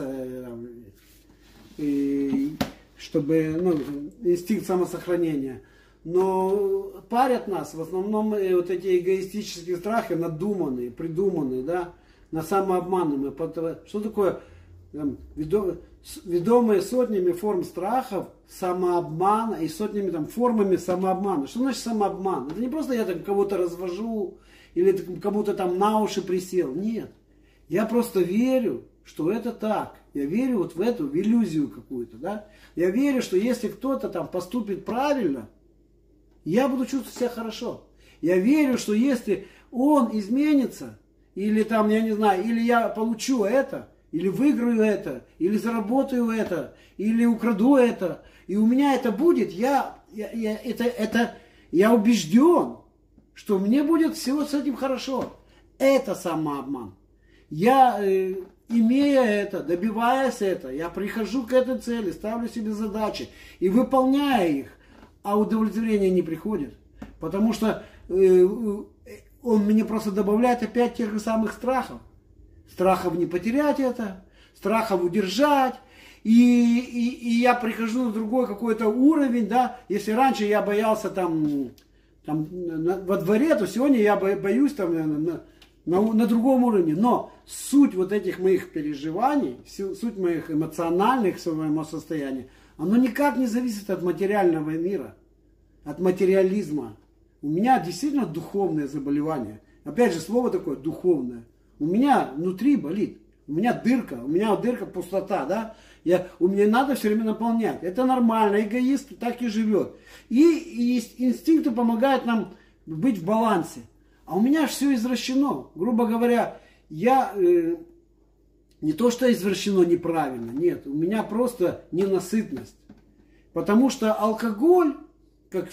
[SPEAKER 2] и чтобы, ну, инстинкт самосохранения. Но парят нас в основном вот эти эгоистические страхи надуманные, придуманные, да, на самообманные. Что такое ведомые сотнями форм страхов, самообмана и сотнями там формами самообмана? Что значит самообман? Это не просто я там кого-то развожу или кому-то там на уши присел. Нет. Я просто верю, что это так. Я верю вот в эту в иллюзию какую-то, да. Я верю, что если кто-то там поступит правильно, я буду чувствовать себя хорошо. Я верю, что если он изменится, или там, я не знаю, или я получу это, или выиграю это, или заработаю это, или украду это, и у меня это будет, я убежден, что мне будет всего с этим хорошо. Это самообман. Я, имея это, добиваясь это, я прихожу к этой цели, ставлю себе задачи и выполняя их, а удовлетворение не приходит. Потому что он мне просто добавляет опять тех же самых страхов. Страхов не потерять это, страхов удержать. И я прихожу на другой какой-то уровень, да. Если раньше я боялся там во дворе, то сегодня я боюсь там на другом уровне. Но суть вот этих моих переживаний, суть моих эмоциональных своего состояния, оно никак не зависит от материального мира, от материализма. У меня действительно духовное заболевание. Опять же, слово такое духовное. У меня внутри болит. У меня дырка, пустота, да? Мне надо все время наполнять. Это нормально, эгоист так и живет. И инстинкты помогают нам быть в балансе. А у меня все извращено. Грубо говоря, я не то, что извращено неправильно, нет. У меня просто ненасытность. Потому что алкоголь, как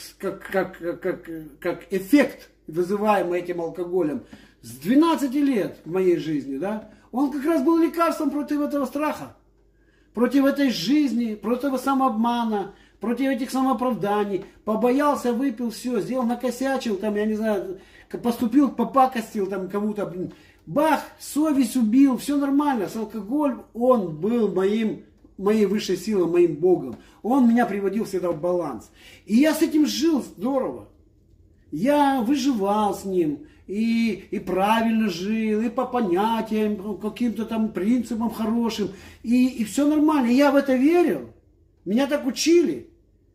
[SPEAKER 2] эффект, вызываемый этим алкоголем, с 12 лет в моей жизни, да, он как раз был лекарством против этого страха, против этой жизни, против этого самообмана, против этих самооправданий. Побоялся, выпил, все, сделал, накосячил, там, я не знаю, поступил, попакостил там кому-то, бах, совесть убил, все нормально. С алкоголь, он был моей высшей силой, моим Богом. Он меня приводил всегда в баланс. И я с этим жил здорово. Я выживал с ним. И правильно жил, и по понятиям, каким-то там принципам хорошим. И все нормально. И я в это верил. Меня так учили.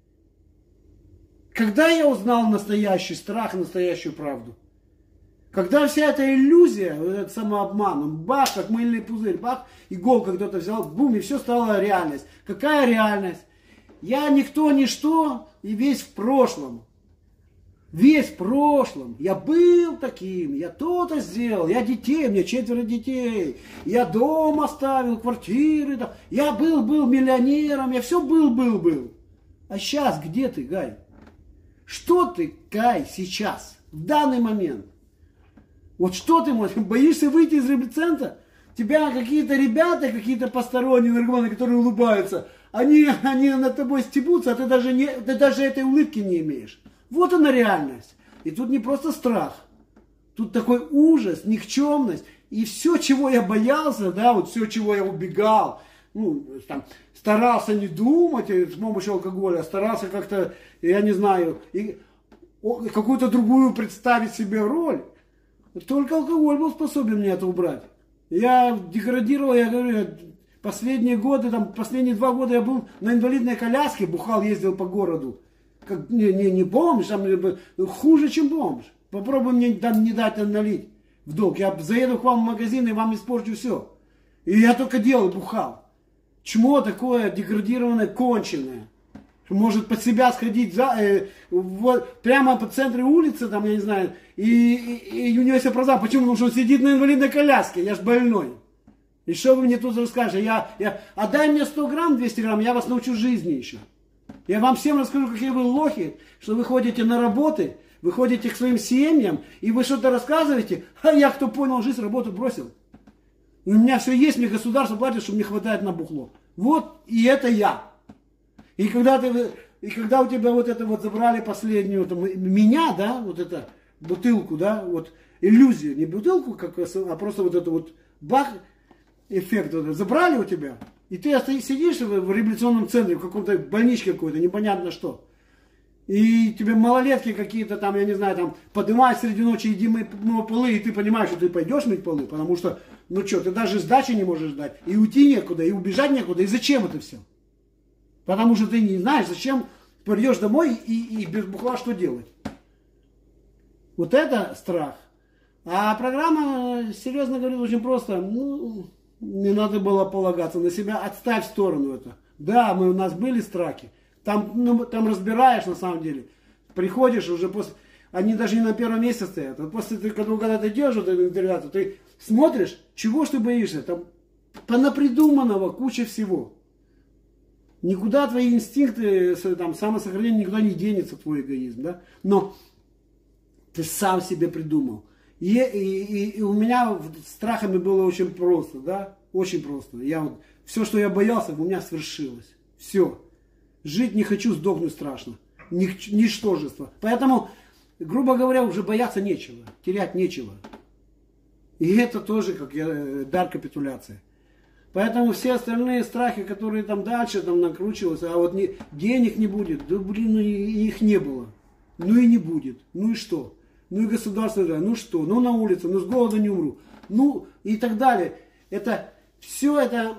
[SPEAKER 2] Когда я узнал настоящий страх, настоящую правду? Когда вся эта иллюзия, этот самообман, бах, как мыльный пузырь, бах, иголка кто-то взял, бум, и все стало реальность. Какая реальность? Я никто, ничто, и весь в прошлом. Весь в прошлом. Я был таким, я то-то сделал, я детей, у меня 4 детей, я дом оставил, квартиры, да. Я был миллионером, я все был. А сейчас где ты, Гай? Что ты, Гай, сейчас, в данный момент? Вот что ты можешь, боишься выйти из реабилитацентра? Тебя какие-то ребята, какие-то посторонние наркоманы, которые улыбаются, они над тобой стебутся, а ты даже этой улыбки не имеешь. Вот она реальность. И тут не просто страх. Тут такой ужас, никчемность. И все, чего я боялся, да, вот все, чего я убегал, ну, там, старался не думать с помощью алкоголя, старался как-то, я не знаю, какую-то другую представить себе роль. Только алкоголь был способен мне это убрать. Я деградировал, я говорю, последние 2 года я был на инвалидной коляске, бухал, ездил по городу. Как, не бомж, хуже, чем бомж. Попробуй мне там не дать налить. в долг. Я заеду к вам в магазин и вам испорчу все. И я только делал, бухал. Чмо такое деградированное, конченое. Может под себя сходить вот, прямо по центру улицы, там, я не знаю, и у него есть оправдание. Почему? Потому что он сидит на инвалидной коляске, я ж больной. И что вы мне тут расскажете? Отдай мне 100 грамм, 200 грамм, я вас научу жизни еще. Я вам всем расскажу, какие вы лохи, что вы ходите на работы, вы ходите к своим семьям, и вы что-то рассказываете, а я, кто понял жизнь, работу бросил. И у меня все есть, мне государство платит, что мне хватает на бухло. Вот, и это я. И когда у тебя вот это вот забрали последнюю, там, меня, да, вот эту бутылку, да, вот иллюзию, не бутылку, а просто вот это вот бах, эффект вот, забрали у тебя, и ты сидишь в реабилитационном центре, в каком-то больничке какой-то, непонятно что. И тебе малолетки какие-то там, я не знаю, там, поднимают среди ночи, иди мыть полы, и ты понимаешь, что ты пойдешь мыть полы, потому что, ну что, ты даже сдачи не можешь дать, и уйти некуда, и убежать некуда, и зачем это все? Потому что ты не знаешь, зачем придешь домой и без бухла что делать. Вот это страх. А программа, серьезно говорю, очень просто. Ну, не надо было полагаться на себя. Отставь в сторону это. Да, у нас были страхи. Там разбираешь на самом деле. Приходишь уже после... Они даже не на первом месте стоят. Вот после того, когда ты идешь в эту интервью, ты смотришь, чего ж ты боишься. Там понапридуманного куча всего. Никуда твои инстинкты, там, самосохранение никуда не денется, твой эгоизм, да? Но ты сам себе придумал. И у меня с страхами было очень просто, да? Очень просто. Все, что я боялся, у меня свершилось. Все. Жить не хочу, сдохнуть страшно. Ничтожество. Поэтому, грубо говоря, уже бояться нечего. Терять нечего. И это тоже как дар капитуляции. Поэтому все остальные страхи, которые там дальше там накручиваются, а вот денег не будет, да блин, ну их не было. Ну и не будет. Ну и что? Ну и государство, да, ну что? Ну на улице, ну с голода не умру. Ну и так далее. Это все это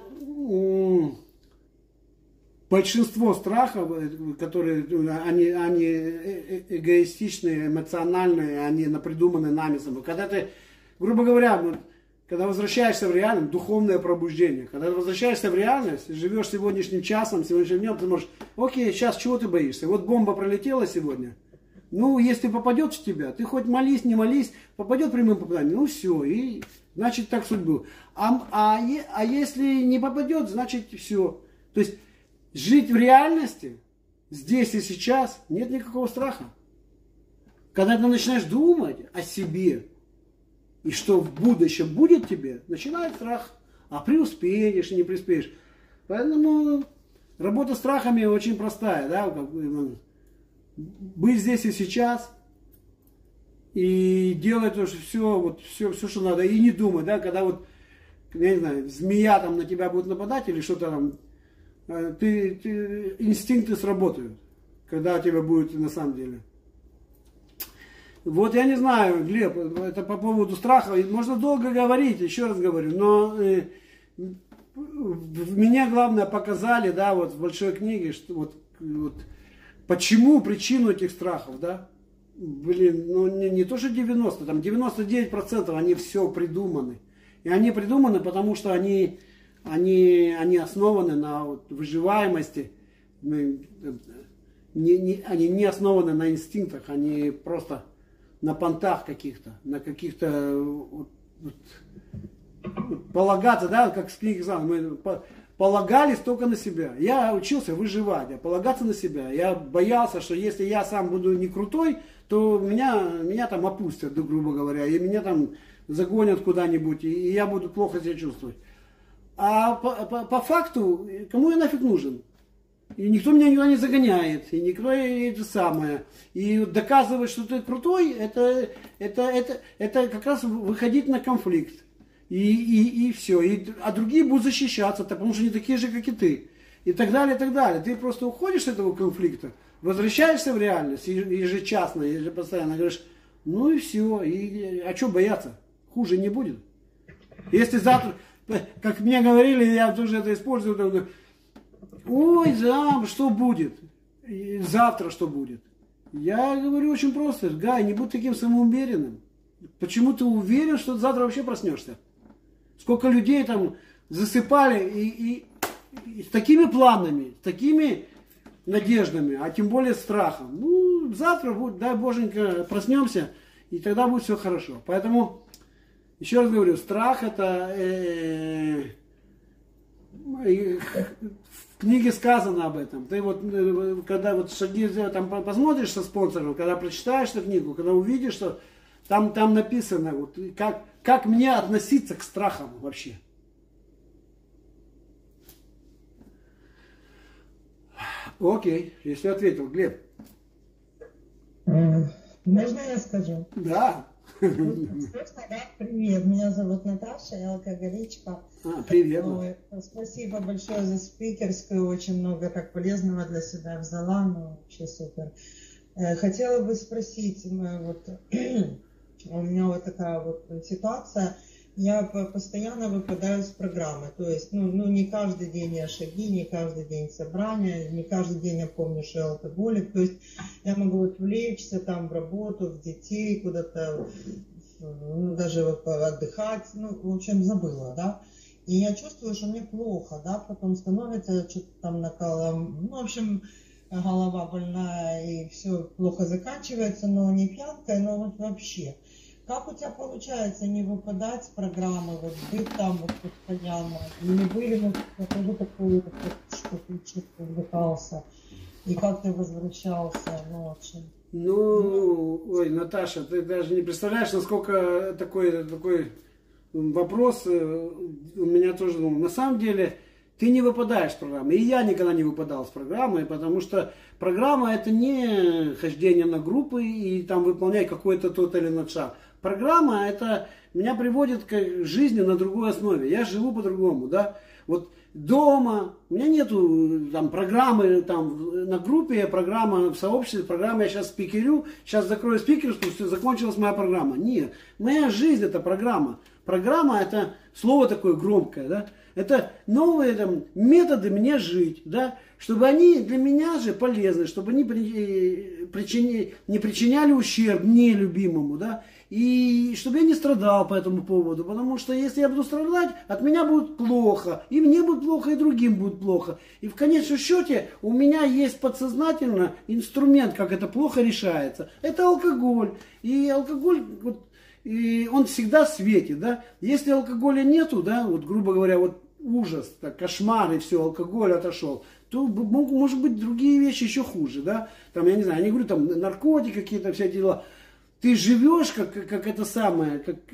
[SPEAKER 2] большинство страхов, которые они эгоистичные, эмоциональные, они напридуманы нами самими. Когда ты, грубо говоря, когда возвращаешься в реальность, духовное пробуждение. Когда ты возвращаешься в реальность, живешь сегодняшним часом, сегодняшним днем, ты можешь, окей, сейчас чего ты боишься? Вот бомба пролетела сегодня. Ну, если попадет в тебя, ты хоть молись, не молись, попадет прямым попаданием, ну все, и значит так судьбу. А если не попадет, значит все. То есть жить в реальности, здесь и сейчас, нет никакого страха. Когда ты начинаешь думать о себе, и что в будущем будет тебе, начинает страх. А преуспеешь и не преуспеешь. Поэтому работа с страхами очень простая. Да? Быть здесь и сейчас. И делать все, что надо. И не думать, да, когда вот, я не знаю, змея там на тебя будет нападать или что-то там. Инстинкты сработают. Когда у тебя будет на самом деле. Вот я не знаю, Глеб, это по поводу страха. Можно долго говорить, еще раз говорю, но меня главное показали, да, вот в большой книге, что вот почему причину этих страхов, да. Блин, ну не то, что 90, там 99% они все придуманы. И они придуманы, потому что они основаны на выживаемости, они не основаны на инстинктах, они просто на понтах каких-то, на каких-то полагаться, да, как с книги мы полагались только на себя. Я учился выживать, а полагаться на себя. Я боялся, что если я сам буду не крутой, то меня там опустят, грубо говоря, и меня там загонят куда-нибудь, и я буду плохо себя чувствовать. А по факту, кому я нафиг нужен? И никто меня никуда не загоняет, и никто это самое. И доказывать, что ты крутой, это как раз выходить на конфликт. И все. А другие будут защищаться, потому что они такие же, как и ты. И так далее, и так далее. Ты просто уходишь с этого конфликта, возвращаешься в реальность, ежечасно, ежепостоянно, говоришь, ну и все. А что бояться? Хуже не будет. Если завтра, как мне говорили, я тоже это использую, ой, да, что будет? Завтра что будет? Я говорю очень просто, Гай, не будь таким самоуверенным. почему ты уверен, что ты завтра вообще проснешься? Сколько людей там засыпали и с такими планами, с такими надеждами, а тем более страхом. Ну, завтра, дай боженька, проснемся, и тогда будет все хорошо. Поэтому, еще раз говорю, страх это... в книге сказано об этом. Ты вот, когда вот шаги, там посмотришь со спонсором, когда прочитаешь эту книгу, когда увидишь, что там написано, вот, как мне относиться к страхам вообще. Окей, если ответил, Глеб.
[SPEAKER 5] Можно я скажу?
[SPEAKER 2] Да.
[SPEAKER 5] Привет, меня зовут Наташа, я алкоголичка.
[SPEAKER 2] Привет.
[SPEAKER 5] Спасибо большое за спикерскую, очень много так полезного для себя взяла, ну вообще супер. Хотела бы спросить, вот, у меня вот такая вот ситуация, я постоянно выпадаю из программы, то есть, ну не каждый день я шаги, не каждый день собрания, не каждый день я помню, что я алкоголик, то есть я могу отвлечься там в работу, в детей, куда-то, ну, даже отдыхать, ну, в общем, забыла, да, и я чувствую, что мне плохо, да, потом становится что-то там накалом, ну, в общем, голова больная и все плохо заканчивается, но не пьянкой, но вот вообще. Как у тебя получается не выпадать с программы, вот быть там вот постоянно? Не были мы тоже такое, что ты чувствовал, увлекался, и как ты возвращался, ну, в общем.
[SPEAKER 2] Ну, ой, Наташа, ты даже не представляешь, насколько такой вопрос у меня тоже, ну, на самом деле, ты не выпадаешь с программы. И я никогда не выпадал с программы, потому что программа это не хождение на группы и там выполнять какой-то тот или иной шаг. Программа это меня приводит к жизни на другой основе. Я живу по-другому, да. Вот дома у меня нету там программы там на группе, программа в сообществе, программа я сейчас спикерю, сейчас закрою спикерскую, все, закончилась моя программа. Нет, моя жизнь это программа. Программа это слово такое громкое, да. Это новые там, методы мне жить, да, чтобы они для меня же полезны, чтобы они не причиняли ущерб мне любимому, да, и чтобы я не страдал по этому поводу, потому что если я буду страдать, от меня будет плохо, и мне будет плохо, и другим будет плохо. И в конечном счете у меня есть подсознательно инструмент, как это плохо решается. Это алкоголь. И алкоголь, вот, и он всегда светит, да. Если алкоголя нету, да, вот грубо говоря, вот ужас, так, кошмар и все, алкоголь отошел, то может быть другие вещи еще хуже, да. Там, я не знаю, я не говорю, там наркотики какие-то, все дела. Ты живешь как это самое, как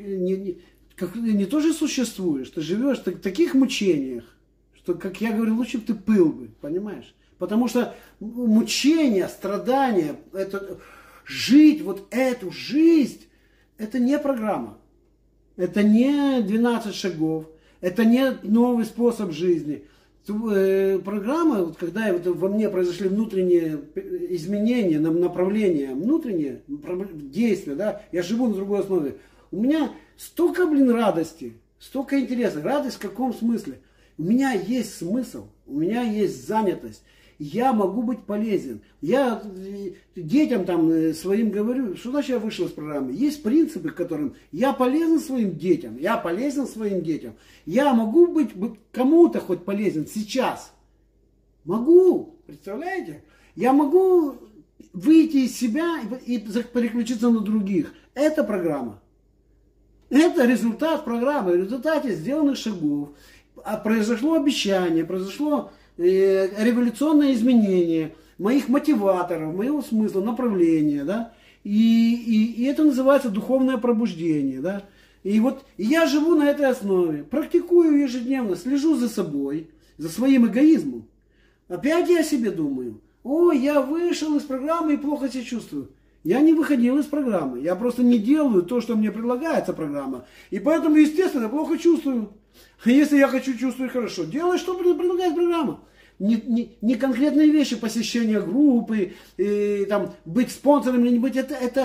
[SPEAKER 2] не тоже существуешь, ты живешь в таких мучениях, что, как я говорю, лучше бы ты пыл бы, понимаешь? Потому что мучения, страдания, это, жить вот эту жизнь, это не программа, это не 12 шагов, это не новый способ жизни. Программа, вот, когда вот во мне произошли внутренние изменения, направления, внутренние действия, да, я живу на другой основе. У меня столько, радости, столько интереса. Радость в каком смысле? У меня есть смысл, у меня есть занятость. Я могу быть полезен. Я детям там своим говорю, что значит я вышел из программы. Есть принципы, которым я полезен своим детям, я полезен своим детям. Я могу быть кому-то хоть полезен сейчас. Могу, представляете? Я могу выйти из себя и переключиться на других. Это программа. Это результат программы, в результате сделанных шагов. Произошло обещание, произошло революционное изменение моих мотиваторов, моего смысла, направления, да, и это называется духовное пробуждение, да, и вот я живу на этой основе, практикую ежедневно, слежу за собой, за своим эгоизмом. Опять я о себе думаю, ой, я вышел из программы и плохо себя чувствую. Я не выходил из программы, я просто не делаю то, что мне предлагается программа, и поэтому, естественно, плохо чувствую. Если я хочу чувствовать хорошо, делай, что предлагает программа. Не конкретные вещи, посещение группы, там, быть спонсором или не быть,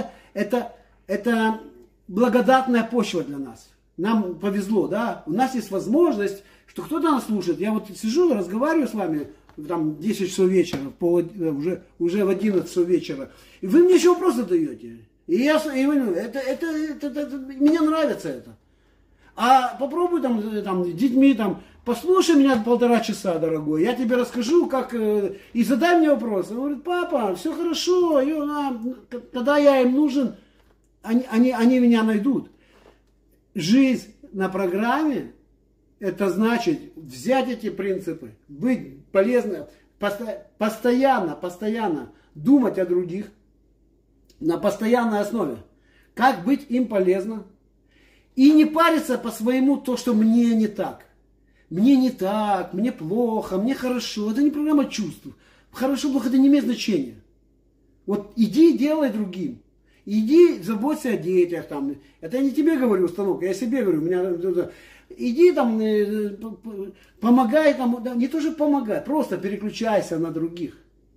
[SPEAKER 2] это благодатная почва для нас. Нам повезло, да, у нас есть возможность, что кто-то нас слушает. Я вот сижу, разговариваю с вами, там, 10 часов вечера, уже в 11 часов вечера, и вы мне еще вопросы даете. И я говорю, мне нравится это. А попробуй там с детьми, там, послушай меня 1,5 часа, дорогой, я тебе расскажу, как, и задай мне вопрос. Он говорит, папа, все хорошо, когда я им нужен, они меня найдут. Жизнь на программе, это значит взять эти принципы, быть полезным, постоянно думать о других на постоянной основе. Как быть им полезно. И не париться по своему то, что мне не так. Мне не так, мне плохо, мне хорошо. Это не программа чувств. Хорошо, плохо, это не имеет значения. Вот иди делай другим. Иди заботься о детях. Там. Это я не тебе говорю, установка, я себе говорю. Иди там, помогай там, не то же помогай, просто переключайся на других.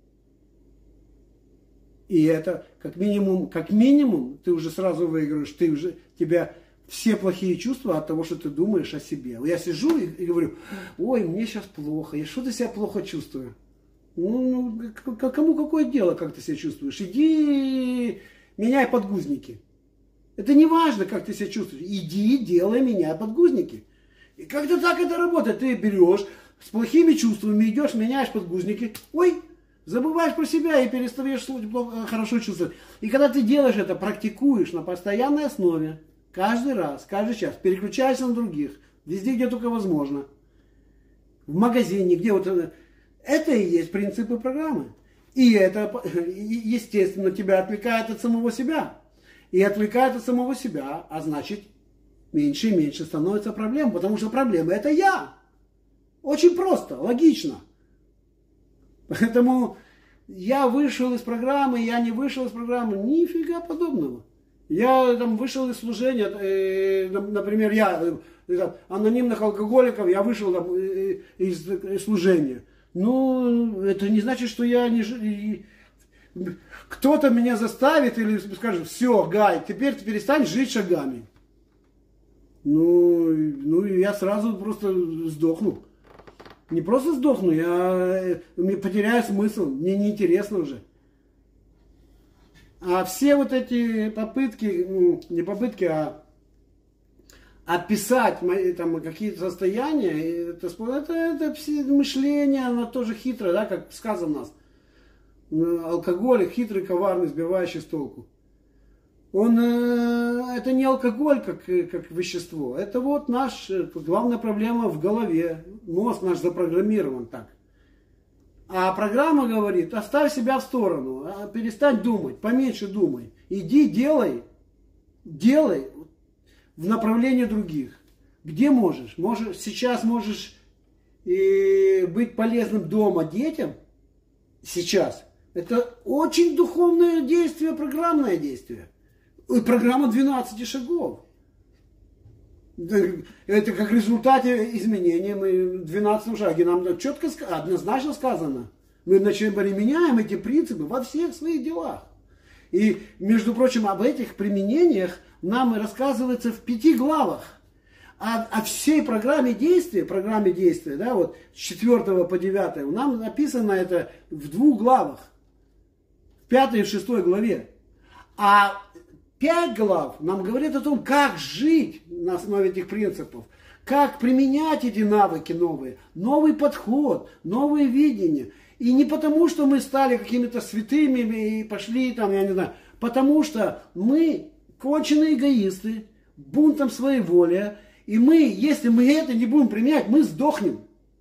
[SPEAKER 2] И это как минимум, ты уже сразу выиграешь, тебя все плохие чувства от того, что ты думаешь о себе. Я сижу и говорю, ой, мне сейчас плохо, я что-то себя плохо чувствую. Кому какое дело, как ты себя чувствуешь? Иди меняй подгузники. Это не важно, как ты себя чувствуешь. Иди, делай, меняй подгузники. И как-то так это работает. Ты берешь, с плохими чувствами идешь, меняешь подгузники. Ой, забываешь про себя и перестаешь хорошо чувствовать. И когда ты делаешь это, практикуешь на постоянной основе, каждый раз, каждый час, переключаешься на других, везде, где только возможно. В магазине, где вот... Это и есть принципы программы. И это, естественно, тебя отвлекает от самого себя. И отвлекает от самого себя, а значит, меньше и меньше становится проблем, потому что проблема это я. Очень просто, логично. Поэтому я вышел из программы, я не вышел из программы, нифига подобного. Я там вышел из служения, например, я анонимных алкоголиков, я вышел там, из служения. Ну, это не значит, что я не... Кто-то меня заставит или скажет, все, Гай, теперь ты перестань жить шагами. Ну, я сразу просто сдохну. Не просто сдохну, я потеряю смысл, мне неинтересно уже. А все вот эти попытки, не попытки, а описать там какие-то состояния, это мышление, оно тоже хитрое, да, как сказано у нас. Алкоголик хитрый, коварный, сбивающий с толку. Это не алкоголь как вещество, это вот наша главная проблема в голове. Мозг наш запрограммирован так. А программа говорит, оставь себя в сторону, перестань думать, поменьше думай. Иди, делай в направлении других. Где можешь? Сейчас можешь быть полезным дома детям. Сейчас. Это очень духовное действие, программное действие. Программа 12 шагов. Это как результате изменения мы в 12 шаге. Нам четко, однозначно сказано. Мы применяем эти принципы во всех своих делах. И, между прочим, об этих применениях нам рассказывается в 5 главах. О всей программе действия, да, вот с 4 по 9, нам написано это в 2 главах. В 5 и в 6 главе. А 5 глав нам говорят о том, как жить на основе этих принципов, как применять эти навыки новые, новый подход, новые видения. И не потому, что мы стали какими-то святыми и пошли там, я не знаю, потому что мы конченые эгоисты, бунтом своеволия, и если мы это не будем применять, мы сдохнем.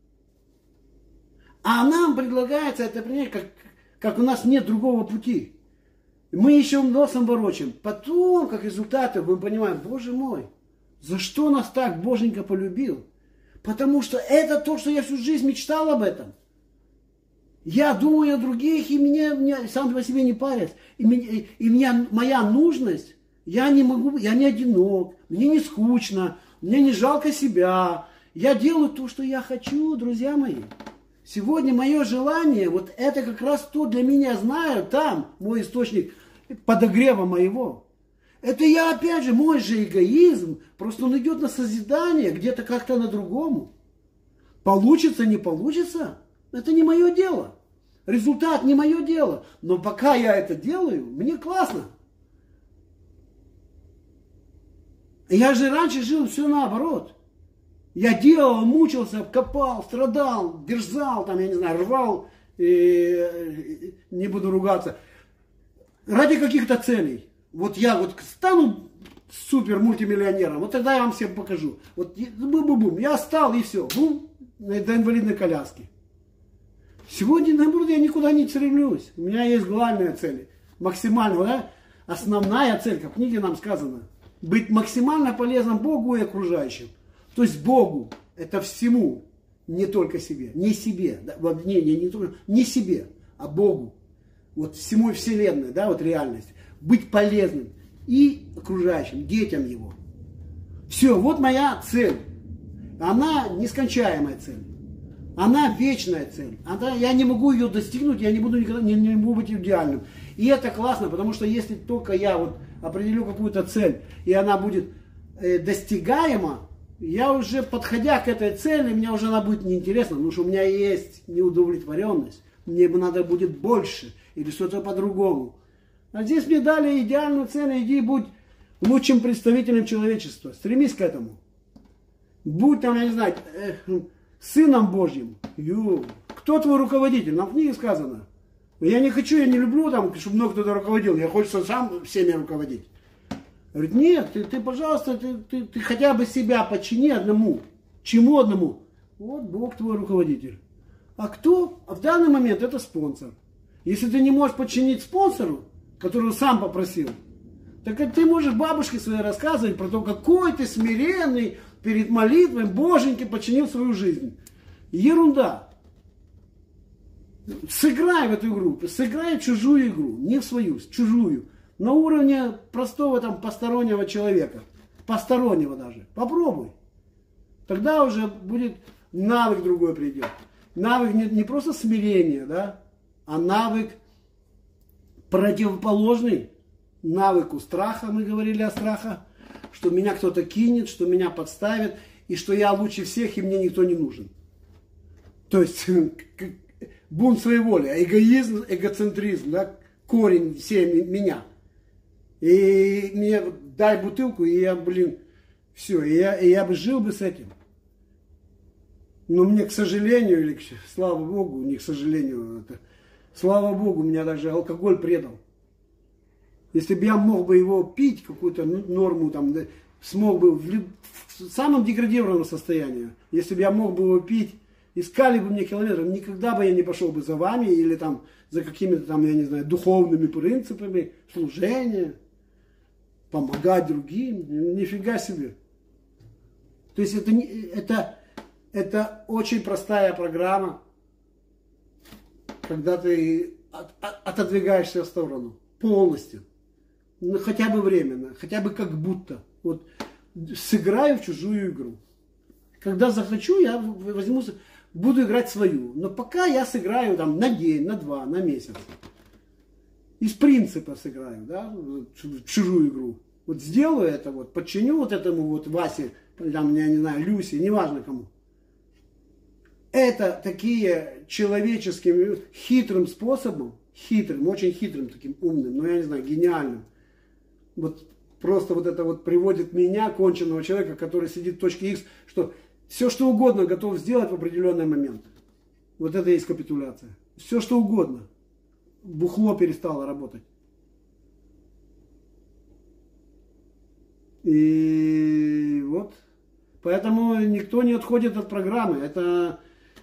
[SPEAKER 2] А нам предлагается это принять, как у нас нет другого пути. Мы еще носом ворочаем. Потом, как результаты, мы понимаем, Боже мой, за что нас так Боженька полюбил? Потому что это то, что я всю жизнь мечтал об этом. Я думаю о других, и меня сам по себе не парят. Моя нужность, я не одинок, мне не скучно, мне не жалко себя. Я делаю то, что я хочу, друзья мои. Сегодня мое желание, вот это как раз то для меня, знаю, там мой источник подогрева моего. Это я опять же, мой же эгоизм, просто он идет на созидание, где-то как-то на другому. Получится, не получится, это не мое дело. Результат не мое дело. Но пока я это делаю, мне классно. Я же раньше жил все наоборот. Я делал, мучился, копал, страдал, дерзал, там, я не знаю, рвал, не буду ругаться, ради каких-то целей. Вот я вот стану супер мультимиллионером, вот тогда я вам всем покажу. Вот бум-бум-бум, я стал и все, бум, до инвалидной коляски. Сегодня, наоборот, я никуда не стремлюсь. У меня есть главная цель, максимально, да? Основная цель, как в книге нам сказано, быть максимально полезным Богу и окружающим. То есть Богу, это всему, не только себе, не себе, да, не себе, а Богу, вот всему Вселенной, да, вот реальность, быть полезным и окружающим, детям Его. Все, вот моя цель. Она нескончаемая цель. Она вечная цель. Я не могу ее достигнуть, я не буду никогда, не могу быть идеальным. И это классно, потому что если только я вот определю какую-то цель, и она будет достигаема, я уже, подходя к этой цели, мне уже она будет неинтересна, потому что у меня есть неудовлетворенность. Мне надо будет больше или что-то по-другому. А здесь мне дали идеальную цель, иди будь лучшим представителем человечества. Стремись к этому. Будь там, я не знаю, Сыном Божьим. Кто твой руководитель? Нам в книге сказано. Я не хочу, я не люблю, там, чтобы много кто-то руководил. Я хочу сам всеми руководить. Говорит, нет, ты пожалуйста, ты хотя бы себя подчини одному. Чему одному? Вот Бог твой руководитель. А кто? А в данный момент это спонсор. Если ты не можешь подчинить спонсору, которого сам попросил, так ты можешь бабушке своей рассказывать про то, какой ты смиренный, перед молитвой Боженьки подчинил свою жизнь. Ерунда. Сыграй в эту игру, сыграй чужую игру, не в свою, чужую. На уровне простого там постороннего человека. Постороннего даже. Попробуй. Тогда уже будет навык другой придет. Навык не просто смирения, да, а навык противоположный навыку страха, мы говорили о страхе, что меня кто-то кинет, что меня подставит, и что я лучше всех, и мне никто не нужен. То есть бунт своей воли, эгоизм, эгоцентризм, да, корень всей меня. И мне дай бутылку, и я, все, и я бы жил бы с этим. Но мне, к сожалению, или слава Богу, не к сожалению, слава Богу, меня даже алкоголь предал. Если бы я мог бы его пить, какую-то норму, там, смог бы в самом деградированном состоянии, если бы я мог бы его пить, искали бы мне километры, никогда бы я не пошел бы за вами или там за какими-то там, я не знаю, духовными принципами, служения, помогать другим, нифига себе. То есть это очень простая программа, когда ты отодвигаешься в сторону полностью. Ну, хотя бы временно, хотя бы как будто. Вот сыграю в чужую игру. Когда захочу, я возьму, буду играть свою. Но пока я сыграю там на день, на два, на месяц. Из принципа сыграю, да, в чужую игру. Вот сделаю это, вот, подчиню вот этому вот Васе, там, я не знаю, Люсе, неважно кому. Это такие человеческим, хитрым способом, хитрым, очень хитрым, таким умным, но я не знаю, гениальным. Вот просто вот это вот приводит меня, конченного человека, который сидит в точке X, что все что угодно готов сделать в определенный момент. Вот это и есть капитуляция. Все что угодно. Бухло перестало работать. И вот. Поэтому никто не отходит от программы. Это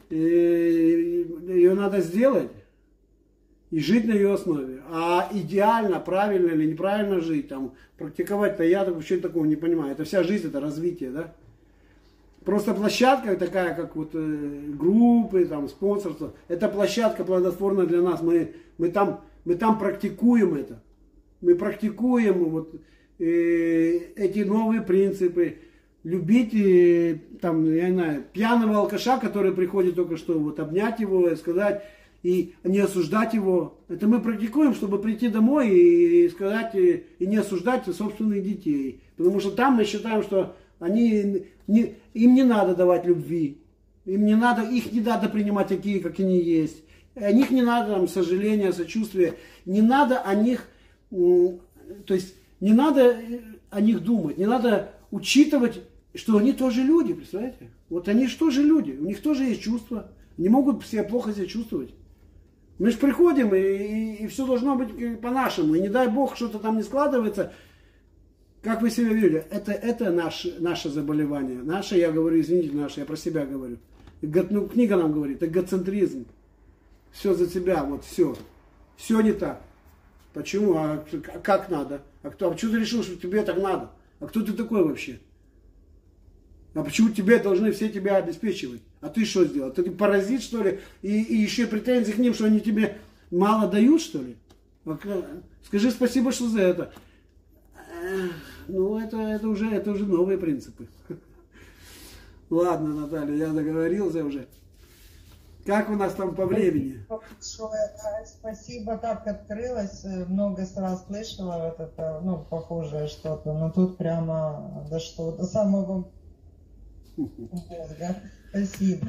[SPEAKER 2] ее надо сделать и жить на ее основе. А идеально, правильно или неправильно жить, там, практиковать-то я вообще такого не понимаю. Это вся жизнь, это развитие, да? Просто площадка такая, как вот группы, там, спонсорство, это площадка плодотворная для нас. Мы там практикуем это. Мы практикуем вот, эти новые принципы. Любить, там, я не знаю, пьяного алкаша, который приходит только что, вот, обнять его и сказать, и не осуждать его. Это мы практикуем, чтобы прийти домой и сказать, и не осуждать собственных детей. Потому что там мы считаем, что им не надо давать любви, их не надо принимать такие, как они есть. О них не надо там, сожаления, сочувствия. Не надо о них, то есть не надо о них думать, не надо учитывать, что они тоже люди, представляете? Вот они же тоже люди, у них тоже есть чувства, не могут себя плохо себя чувствовать. Мы же приходим, и все должно быть по-нашему, и не дай бог, что-то там не складывается. Как вы себя видели, это наше заболевание. Наше, я говорю, извините, наше, я про себя говорю. Ну, книга нам говорит, эгоцентризм. Все за себя, вот все. Все не так. Почему? А как надо? А почему ты решил, что тебе так надо? А кто ты такой вообще? А почему тебе должны все тебя обеспечивать? А ты что сделал? Ты паразит, что ли? И еще претензии к ним, что они тебе мало дают, что ли? Скажи спасибо, что за это. Ну, это уже новые принципы. Ладно, Наталья, я договорился уже. Как у нас там по времени?
[SPEAKER 5] Спасибо, так открылось. Много сразу слышала вот это, ну, похожее что-то. Но тут прямо дошло до самого мозга. Спасибо.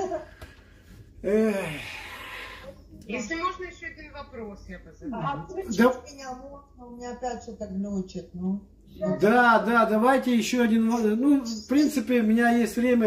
[SPEAKER 4] Если можно, еще один вопрос я бы задала.
[SPEAKER 5] Отключить меня можно, у меня опять что-то глючит. Ну.
[SPEAKER 2] Да, давайте еще один. Ну, в принципе, у меня есть время,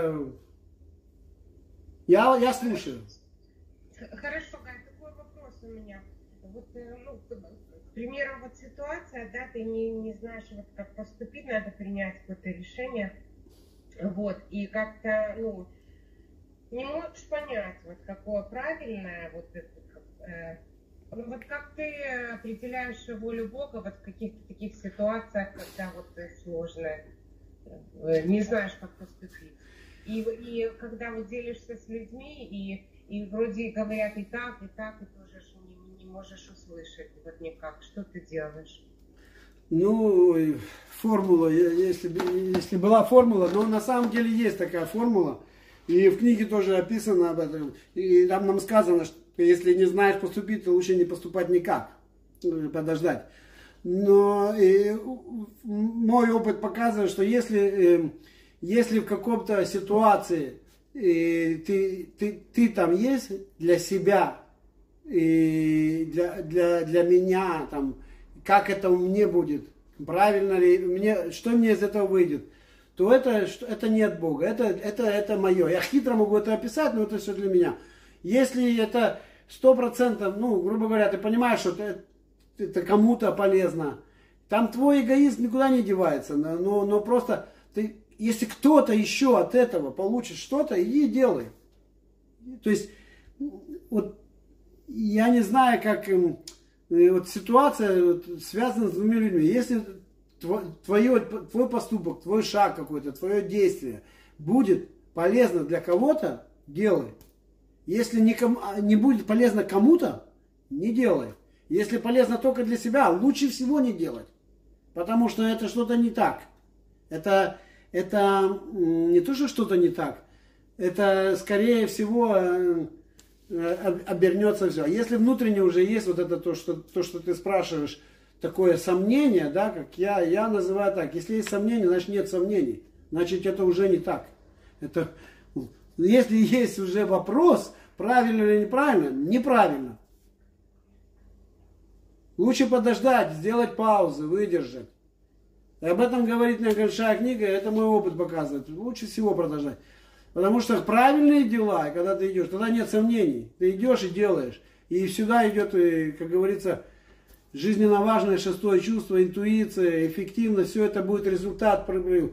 [SPEAKER 2] я слушаю.
[SPEAKER 4] Хорошо, Гай, такой вопрос у меня. Вот, ну, к примеру, вот ситуация, да, ты не знаешь, вот как поступить, надо принять какое-то решение, вот, и как-то, ну, не можешь понять, вот, какое правильное, вот, ну, вот как ты определяешь волю Бога вот в каких-то таких ситуациях, когда вот сложно, не знаешь, как поступить. И когда вот делишься с людьми, и вроде говорят и так, и тоже не можешь услышать вот никак. Что ты делаешь?
[SPEAKER 2] Ну, формула, если была формула, но на самом деле есть такая формула, и в книге тоже описано об этом, и там нам сказано, что если не знаешь поступить, то лучше не поступать никак, подождать. Но мой опыт показывает, что если в каком-то ситуации ты там есть для себя, и для меня, там, как это мне будет, правильно ли, что мне из этого выйдет, то это не от Бога, это мое. Я хитро могу это описать, но это все для меня. Если это 100%, ну, грубо говоря, ты понимаешь, что это кому-то полезно, там твой эгоизм никуда не девается, но просто если кто-то еще от этого получит что-то, иди и делай. То есть, вот, я не знаю, как вот ситуация связана с двумя людьми. Если твой поступок, твой шаг какой-то, твое действие будет полезно для кого-то, делай. Если не будет полезно кому-то, не делай. Если полезно только для себя, лучше всего не делать. Потому что это что-то не так. Это не то, что что-то не так. Это, скорее всего, обернется все. Если внутренне уже есть вот это то, что ты спрашиваешь, такое сомнение, да, как я называю так. Если есть сомнение, значит нет сомнений. Значит, это уже не так. Если есть уже вопрос, правильно или неправильно, неправильно. Лучше подождать, сделать паузу, выдержать. И об этом говорит мне большая книга, это мой опыт показывает. Лучше всего подождать. Потому что правильные дела, когда ты идешь, тогда нет сомнений. Ты идешь и делаешь. И сюда идет, как говорится, жизненно важное шестое чувство, интуиция, эффективность. Все это будет результат прорыва.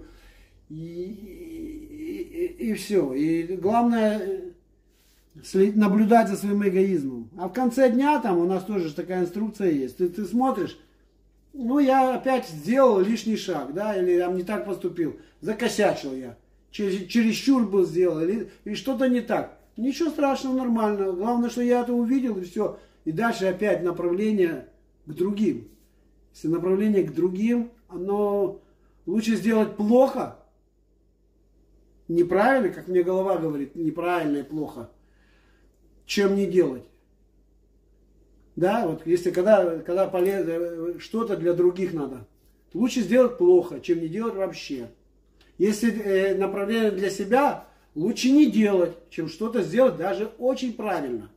[SPEAKER 2] И все. И главное наблюдать за своим эгоизмом. А в конце дня там у нас тоже такая инструкция есть. Ты смотришь, ну я опять сделал лишний шаг, да, или я не так поступил, закосячил я, чересчур был сделал, или что-то не так. Ничего страшного, нормально. Главное, что я это увидел, и все. И дальше опять направление к другим. Если направление к другим, оно лучше сделать плохо, неправильно, как мне голова говорит, неправильно и плохо, чем не делать. Да, вот если когда полезно, что-то для других надо, лучше сделать плохо, чем не делать вообще. Если направление для себя, лучше не делать, чем что-то сделать даже очень правильно.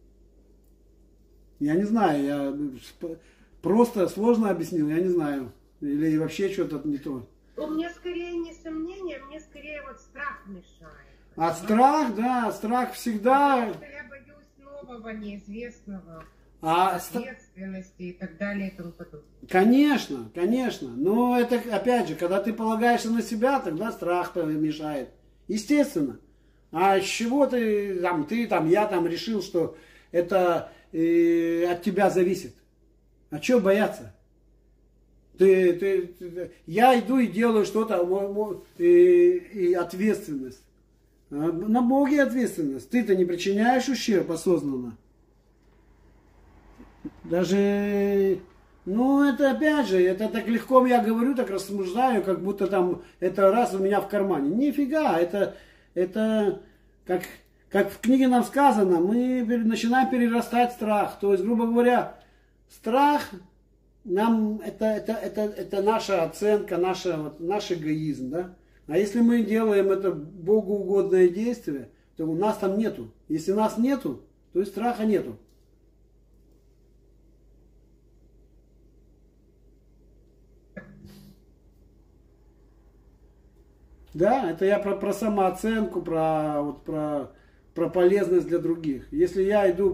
[SPEAKER 2] Я не знаю, я просто сложно объяснил, я не знаю. Или вообще что-то не то?
[SPEAKER 4] У меня скорее не сомнения, мне скорее вот страх мешает.
[SPEAKER 2] А страх, да, страх всегда...
[SPEAKER 4] Потому что я боюсь нового, неизвестного,
[SPEAKER 2] А
[SPEAKER 4] ответственности и так далее и тому подобное.
[SPEAKER 2] Конечно, конечно. Но это, опять же, когда ты полагаешься на себя, тогда страх мешает. Естественно. А с чего ты там, я там решил, что это от тебя зависит? А чего бояться? Я иду и делаю что-то, и ответственность. На Боге ответственность. Ты-то не причиняешь ущерб осознанно. Даже, ну это опять же, это так легко я говорю, так рассуждаю, как будто там это раз у меня в кармане. Нифига, это как в книге нам сказано, мы начинаем перерастать страх. То есть, грубо говоря, страх нам это наша оценка, наш эгоизм, да? А если мы делаем это богоугодное действие, то у нас там нету. Если нас нету, то и страха нету. Да, это я про самооценку, про полезность для других. Если я иду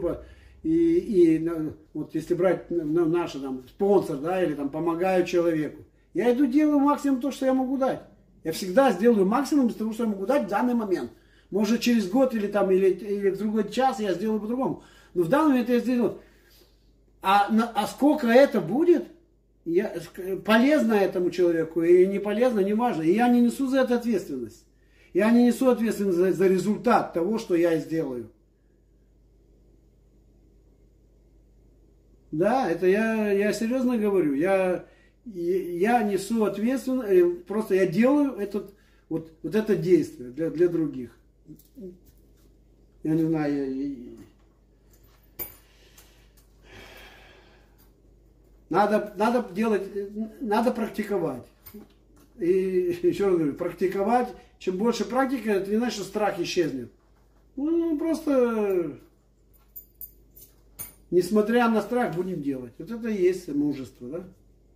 [SPEAKER 2] вот если брать наш там спонсор, да, или там помогаю человеку, я иду делаю максимум то, что я могу дать. Я всегда сделаю максимум из того, что я могу дать в данный момент. Может через год или в другой час я сделаю по-другому. Но в данный момент я сделаю. А сколько это будет? Полезно этому человеку и не полезно, не важно. И я не несу за это ответственность. Я не несу ответственность за результат того, что я сделаю. Да, это я серьезно говорю. Я несу ответственность, просто я делаю вот это действие для других. Я не знаю, надо делать, надо практиковать. И еще раз говорю, практиковать. Чем больше практики, это не значит, что страх исчезнет. Ну, просто, несмотря на страх, будем делать. Вот это и есть мужество, да?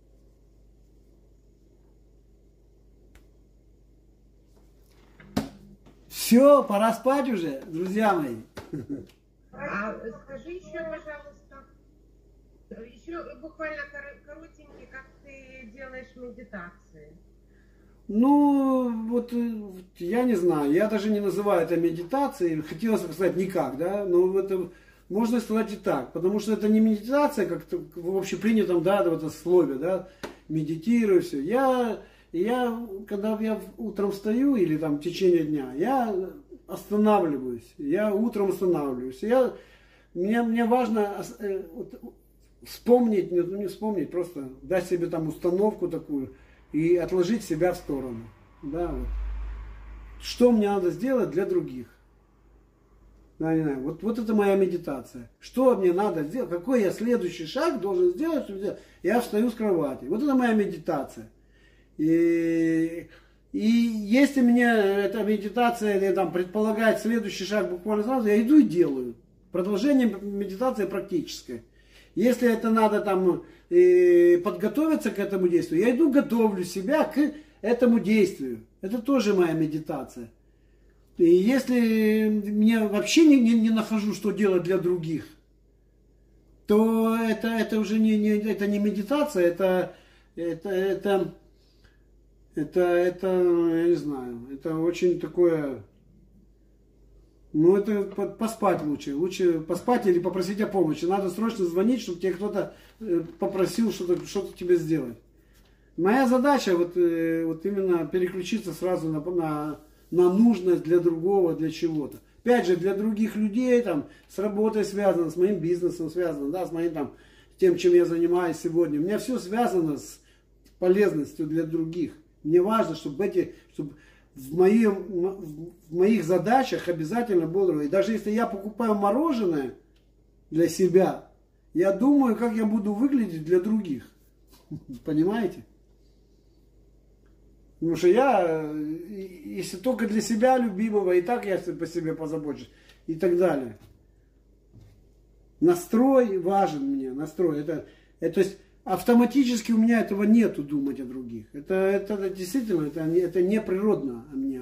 [SPEAKER 2] Все, пора спать уже, друзья мои.
[SPEAKER 4] А скажи еще, пожалуйста, еще буквально коротенький, как ты делаешь медитации?
[SPEAKER 2] Ну, вот я не знаю, я даже не называю это медитацией, хотелось бы сказать никак, да, но это можно сказать и так, потому что это не медитация, как в общепринятом, да, в этом слове, да, медитирую, все. Когда я утром встаю или там в течение дня, я останавливаюсь, я утром останавливаюсь, мне важно вспомнить, не вспомнить, просто дать себе там установку такую, и отложить себя в сторону. Да, вот. Что мне надо сделать для других? Да, не знаю, вот это моя медитация. Что мне надо сделать? Какой я следующий шаг должен сделать, чтобы сделать? Я встаю с кровати. Вот это моя медитация. И если мне эта медитация там, предполагает следующий шаг буквально сразу, я иду и делаю. Продолжение медитации практическое. Если это надо там подготовиться к этому действию, я иду готовлю себя к этому действию. Это тоже моя медитация. И если мне вообще не нахожу, что делать для других, то это уже не медитация, это я не знаю, это очень такое. Ну, это поспать лучше. Лучше поспать или попросить о помощи. Надо срочно звонить, чтобы тебе кто-то попросил что-то тебе сделать. Моя задача вот именно переключиться сразу на нужность для другого, для чего-то. Опять же, для других людей, там, с работой связано, с моим бизнесом связано, да, с моим там, тем, чем я занимаюсь сегодня. У меня все связано с полезностью для других. Мне важно, чтобы в моих задачах обязательно было. И даже если я покупаю мороженое для себя, я думаю, как я буду выглядеть для других. Понимаете? Потому что если только для себя любимого, и так я по себе позабочусь. И так далее. Настрой важен мне. Настрой. То есть автоматически у меня этого нету, думать о других. Это действительно, это не природно у меня.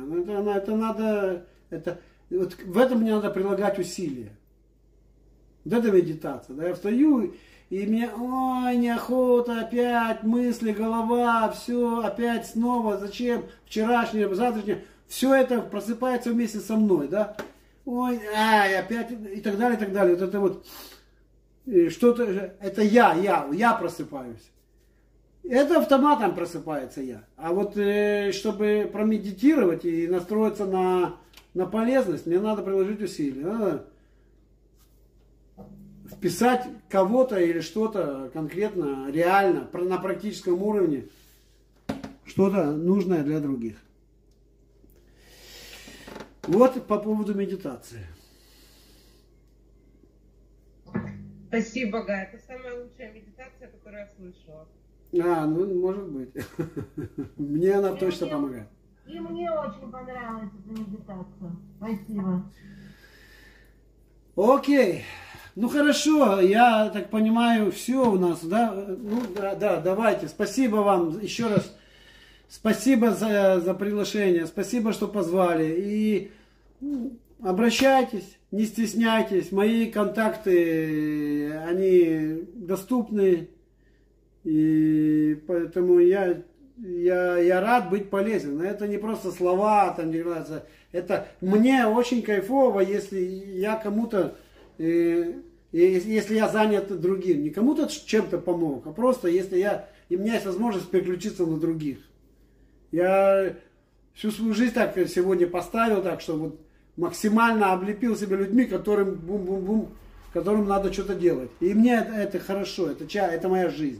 [SPEAKER 2] Вот в этом мне надо прилагать усилия. Вот это медитация. Да? Я встаю, и мне, ой, неохота, опять мысли, голова, все, опять снова, зачем, вчерашнее, завтрашнее. Все это просыпается вместе со мной, да. Ой, опять, и так далее, и так далее. Вот это вот, что-то, это я просыпаюсь. Это автоматом просыпается я. А вот, чтобы промедитировать и настроиться на полезность, мне надо приложить усилия. Надо вписать кого-то или что-то конкретно, реально, на практическом уровне, что-то нужное для других. Вот по поводу медитации.
[SPEAKER 4] Спасибо, Гай. Это самая лучшая медитация, которую я слышала.
[SPEAKER 2] Ну, может быть. Мне она точно помогает.
[SPEAKER 1] И мне очень понравилась эта медитация. Спасибо.
[SPEAKER 2] Окей. Ну хорошо, я так понимаю, все у нас, да? Ну да, давайте. Спасибо вам еще раз. Спасибо за приглашение. Спасибо, что позвали. И обращайтесь, не стесняйтесь. Мои контакты, они доступны. И поэтому я рад быть полезен. Это не просто слова, там, это мне очень кайфово, если я кому-то, если я занят другим. Не кому-то чем-то помог, а просто если и у меня есть возможность переключиться на других. Я всю свою жизнь так сегодня поставил, так что вот максимально облепил себя людьми, которым бум-бум-бум, которым надо что-то делать. И мне это хорошо, это моя жизнь.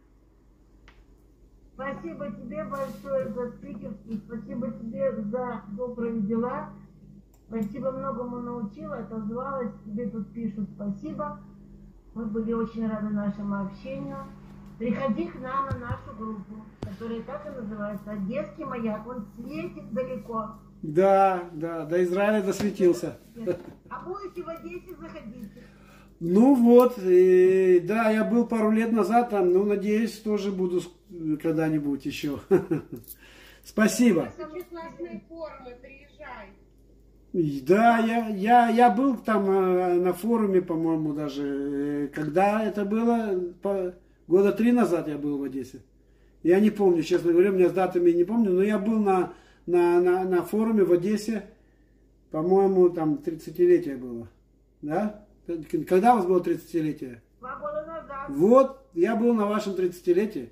[SPEAKER 1] Спасибо тебе большое за спикерство, спасибо тебе за добрые дела. Спасибо, многому научила, отозвалась, тебе тут пишут спасибо. Мы были очень рады нашему общению. Приходи к нам на нашу группу, которая так и называется «Одесский маяк». Он светит далеко.
[SPEAKER 2] Да, до Израиля досветился.
[SPEAKER 1] А будете в Одессе, заходите.
[SPEAKER 2] Ну вот, да, я был пару лет назад там, ну, надеюсь, тоже буду когда-нибудь еще. Спасибо.
[SPEAKER 4] Самые классные форумы, приезжай.
[SPEAKER 2] Да, я был там на форуме, по-моему, даже. Когда это было? Года 3 назад я был в Одессе. Я не помню, честно говоря, у меня с датами не помню, но я был на форуме в Одессе, по-моему, там 30-летие было. Да? Когда у вас было 30-летие?
[SPEAKER 1] 2 года назад.
[SPEAKER 2] Вот, я был на вашем 30-летии.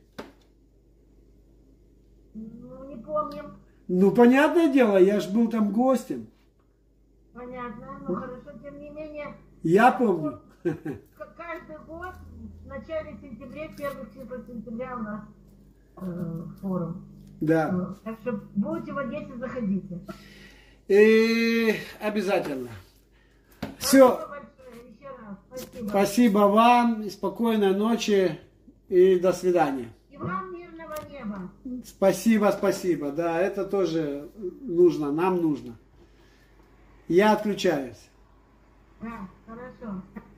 [SPEAKER 1] Ну, не помним.
[SPEAKER 2] Ну, понятное дело, я ж был там гостем.
[SPEAKER 1] Понятно, но хорошо, тем не менее.
[SPEAKER 2] Я помню.
[SPEAKER 1] Каждый год в начале сентября, первых числа сентября у нас форум.
[SPEAKER 2] Да.
[SPEAKER 1] Так что будете в Одессе, заходите.
[SPEAKER 2] И обязательно. Все.
[SPEAKER 1] Спасибо большое, еще раз. Спасибо.
[SPEAKER 2] Спасибо вам, спокойной ночи и до свидания.
[SPEAKER 1] И вам мирного неба.
[SPEAKER 2] Спасибо. Да, это тоже нужно, нам нужно. Я отключаюсь.
[SPEAKER 1] Да, хорошо.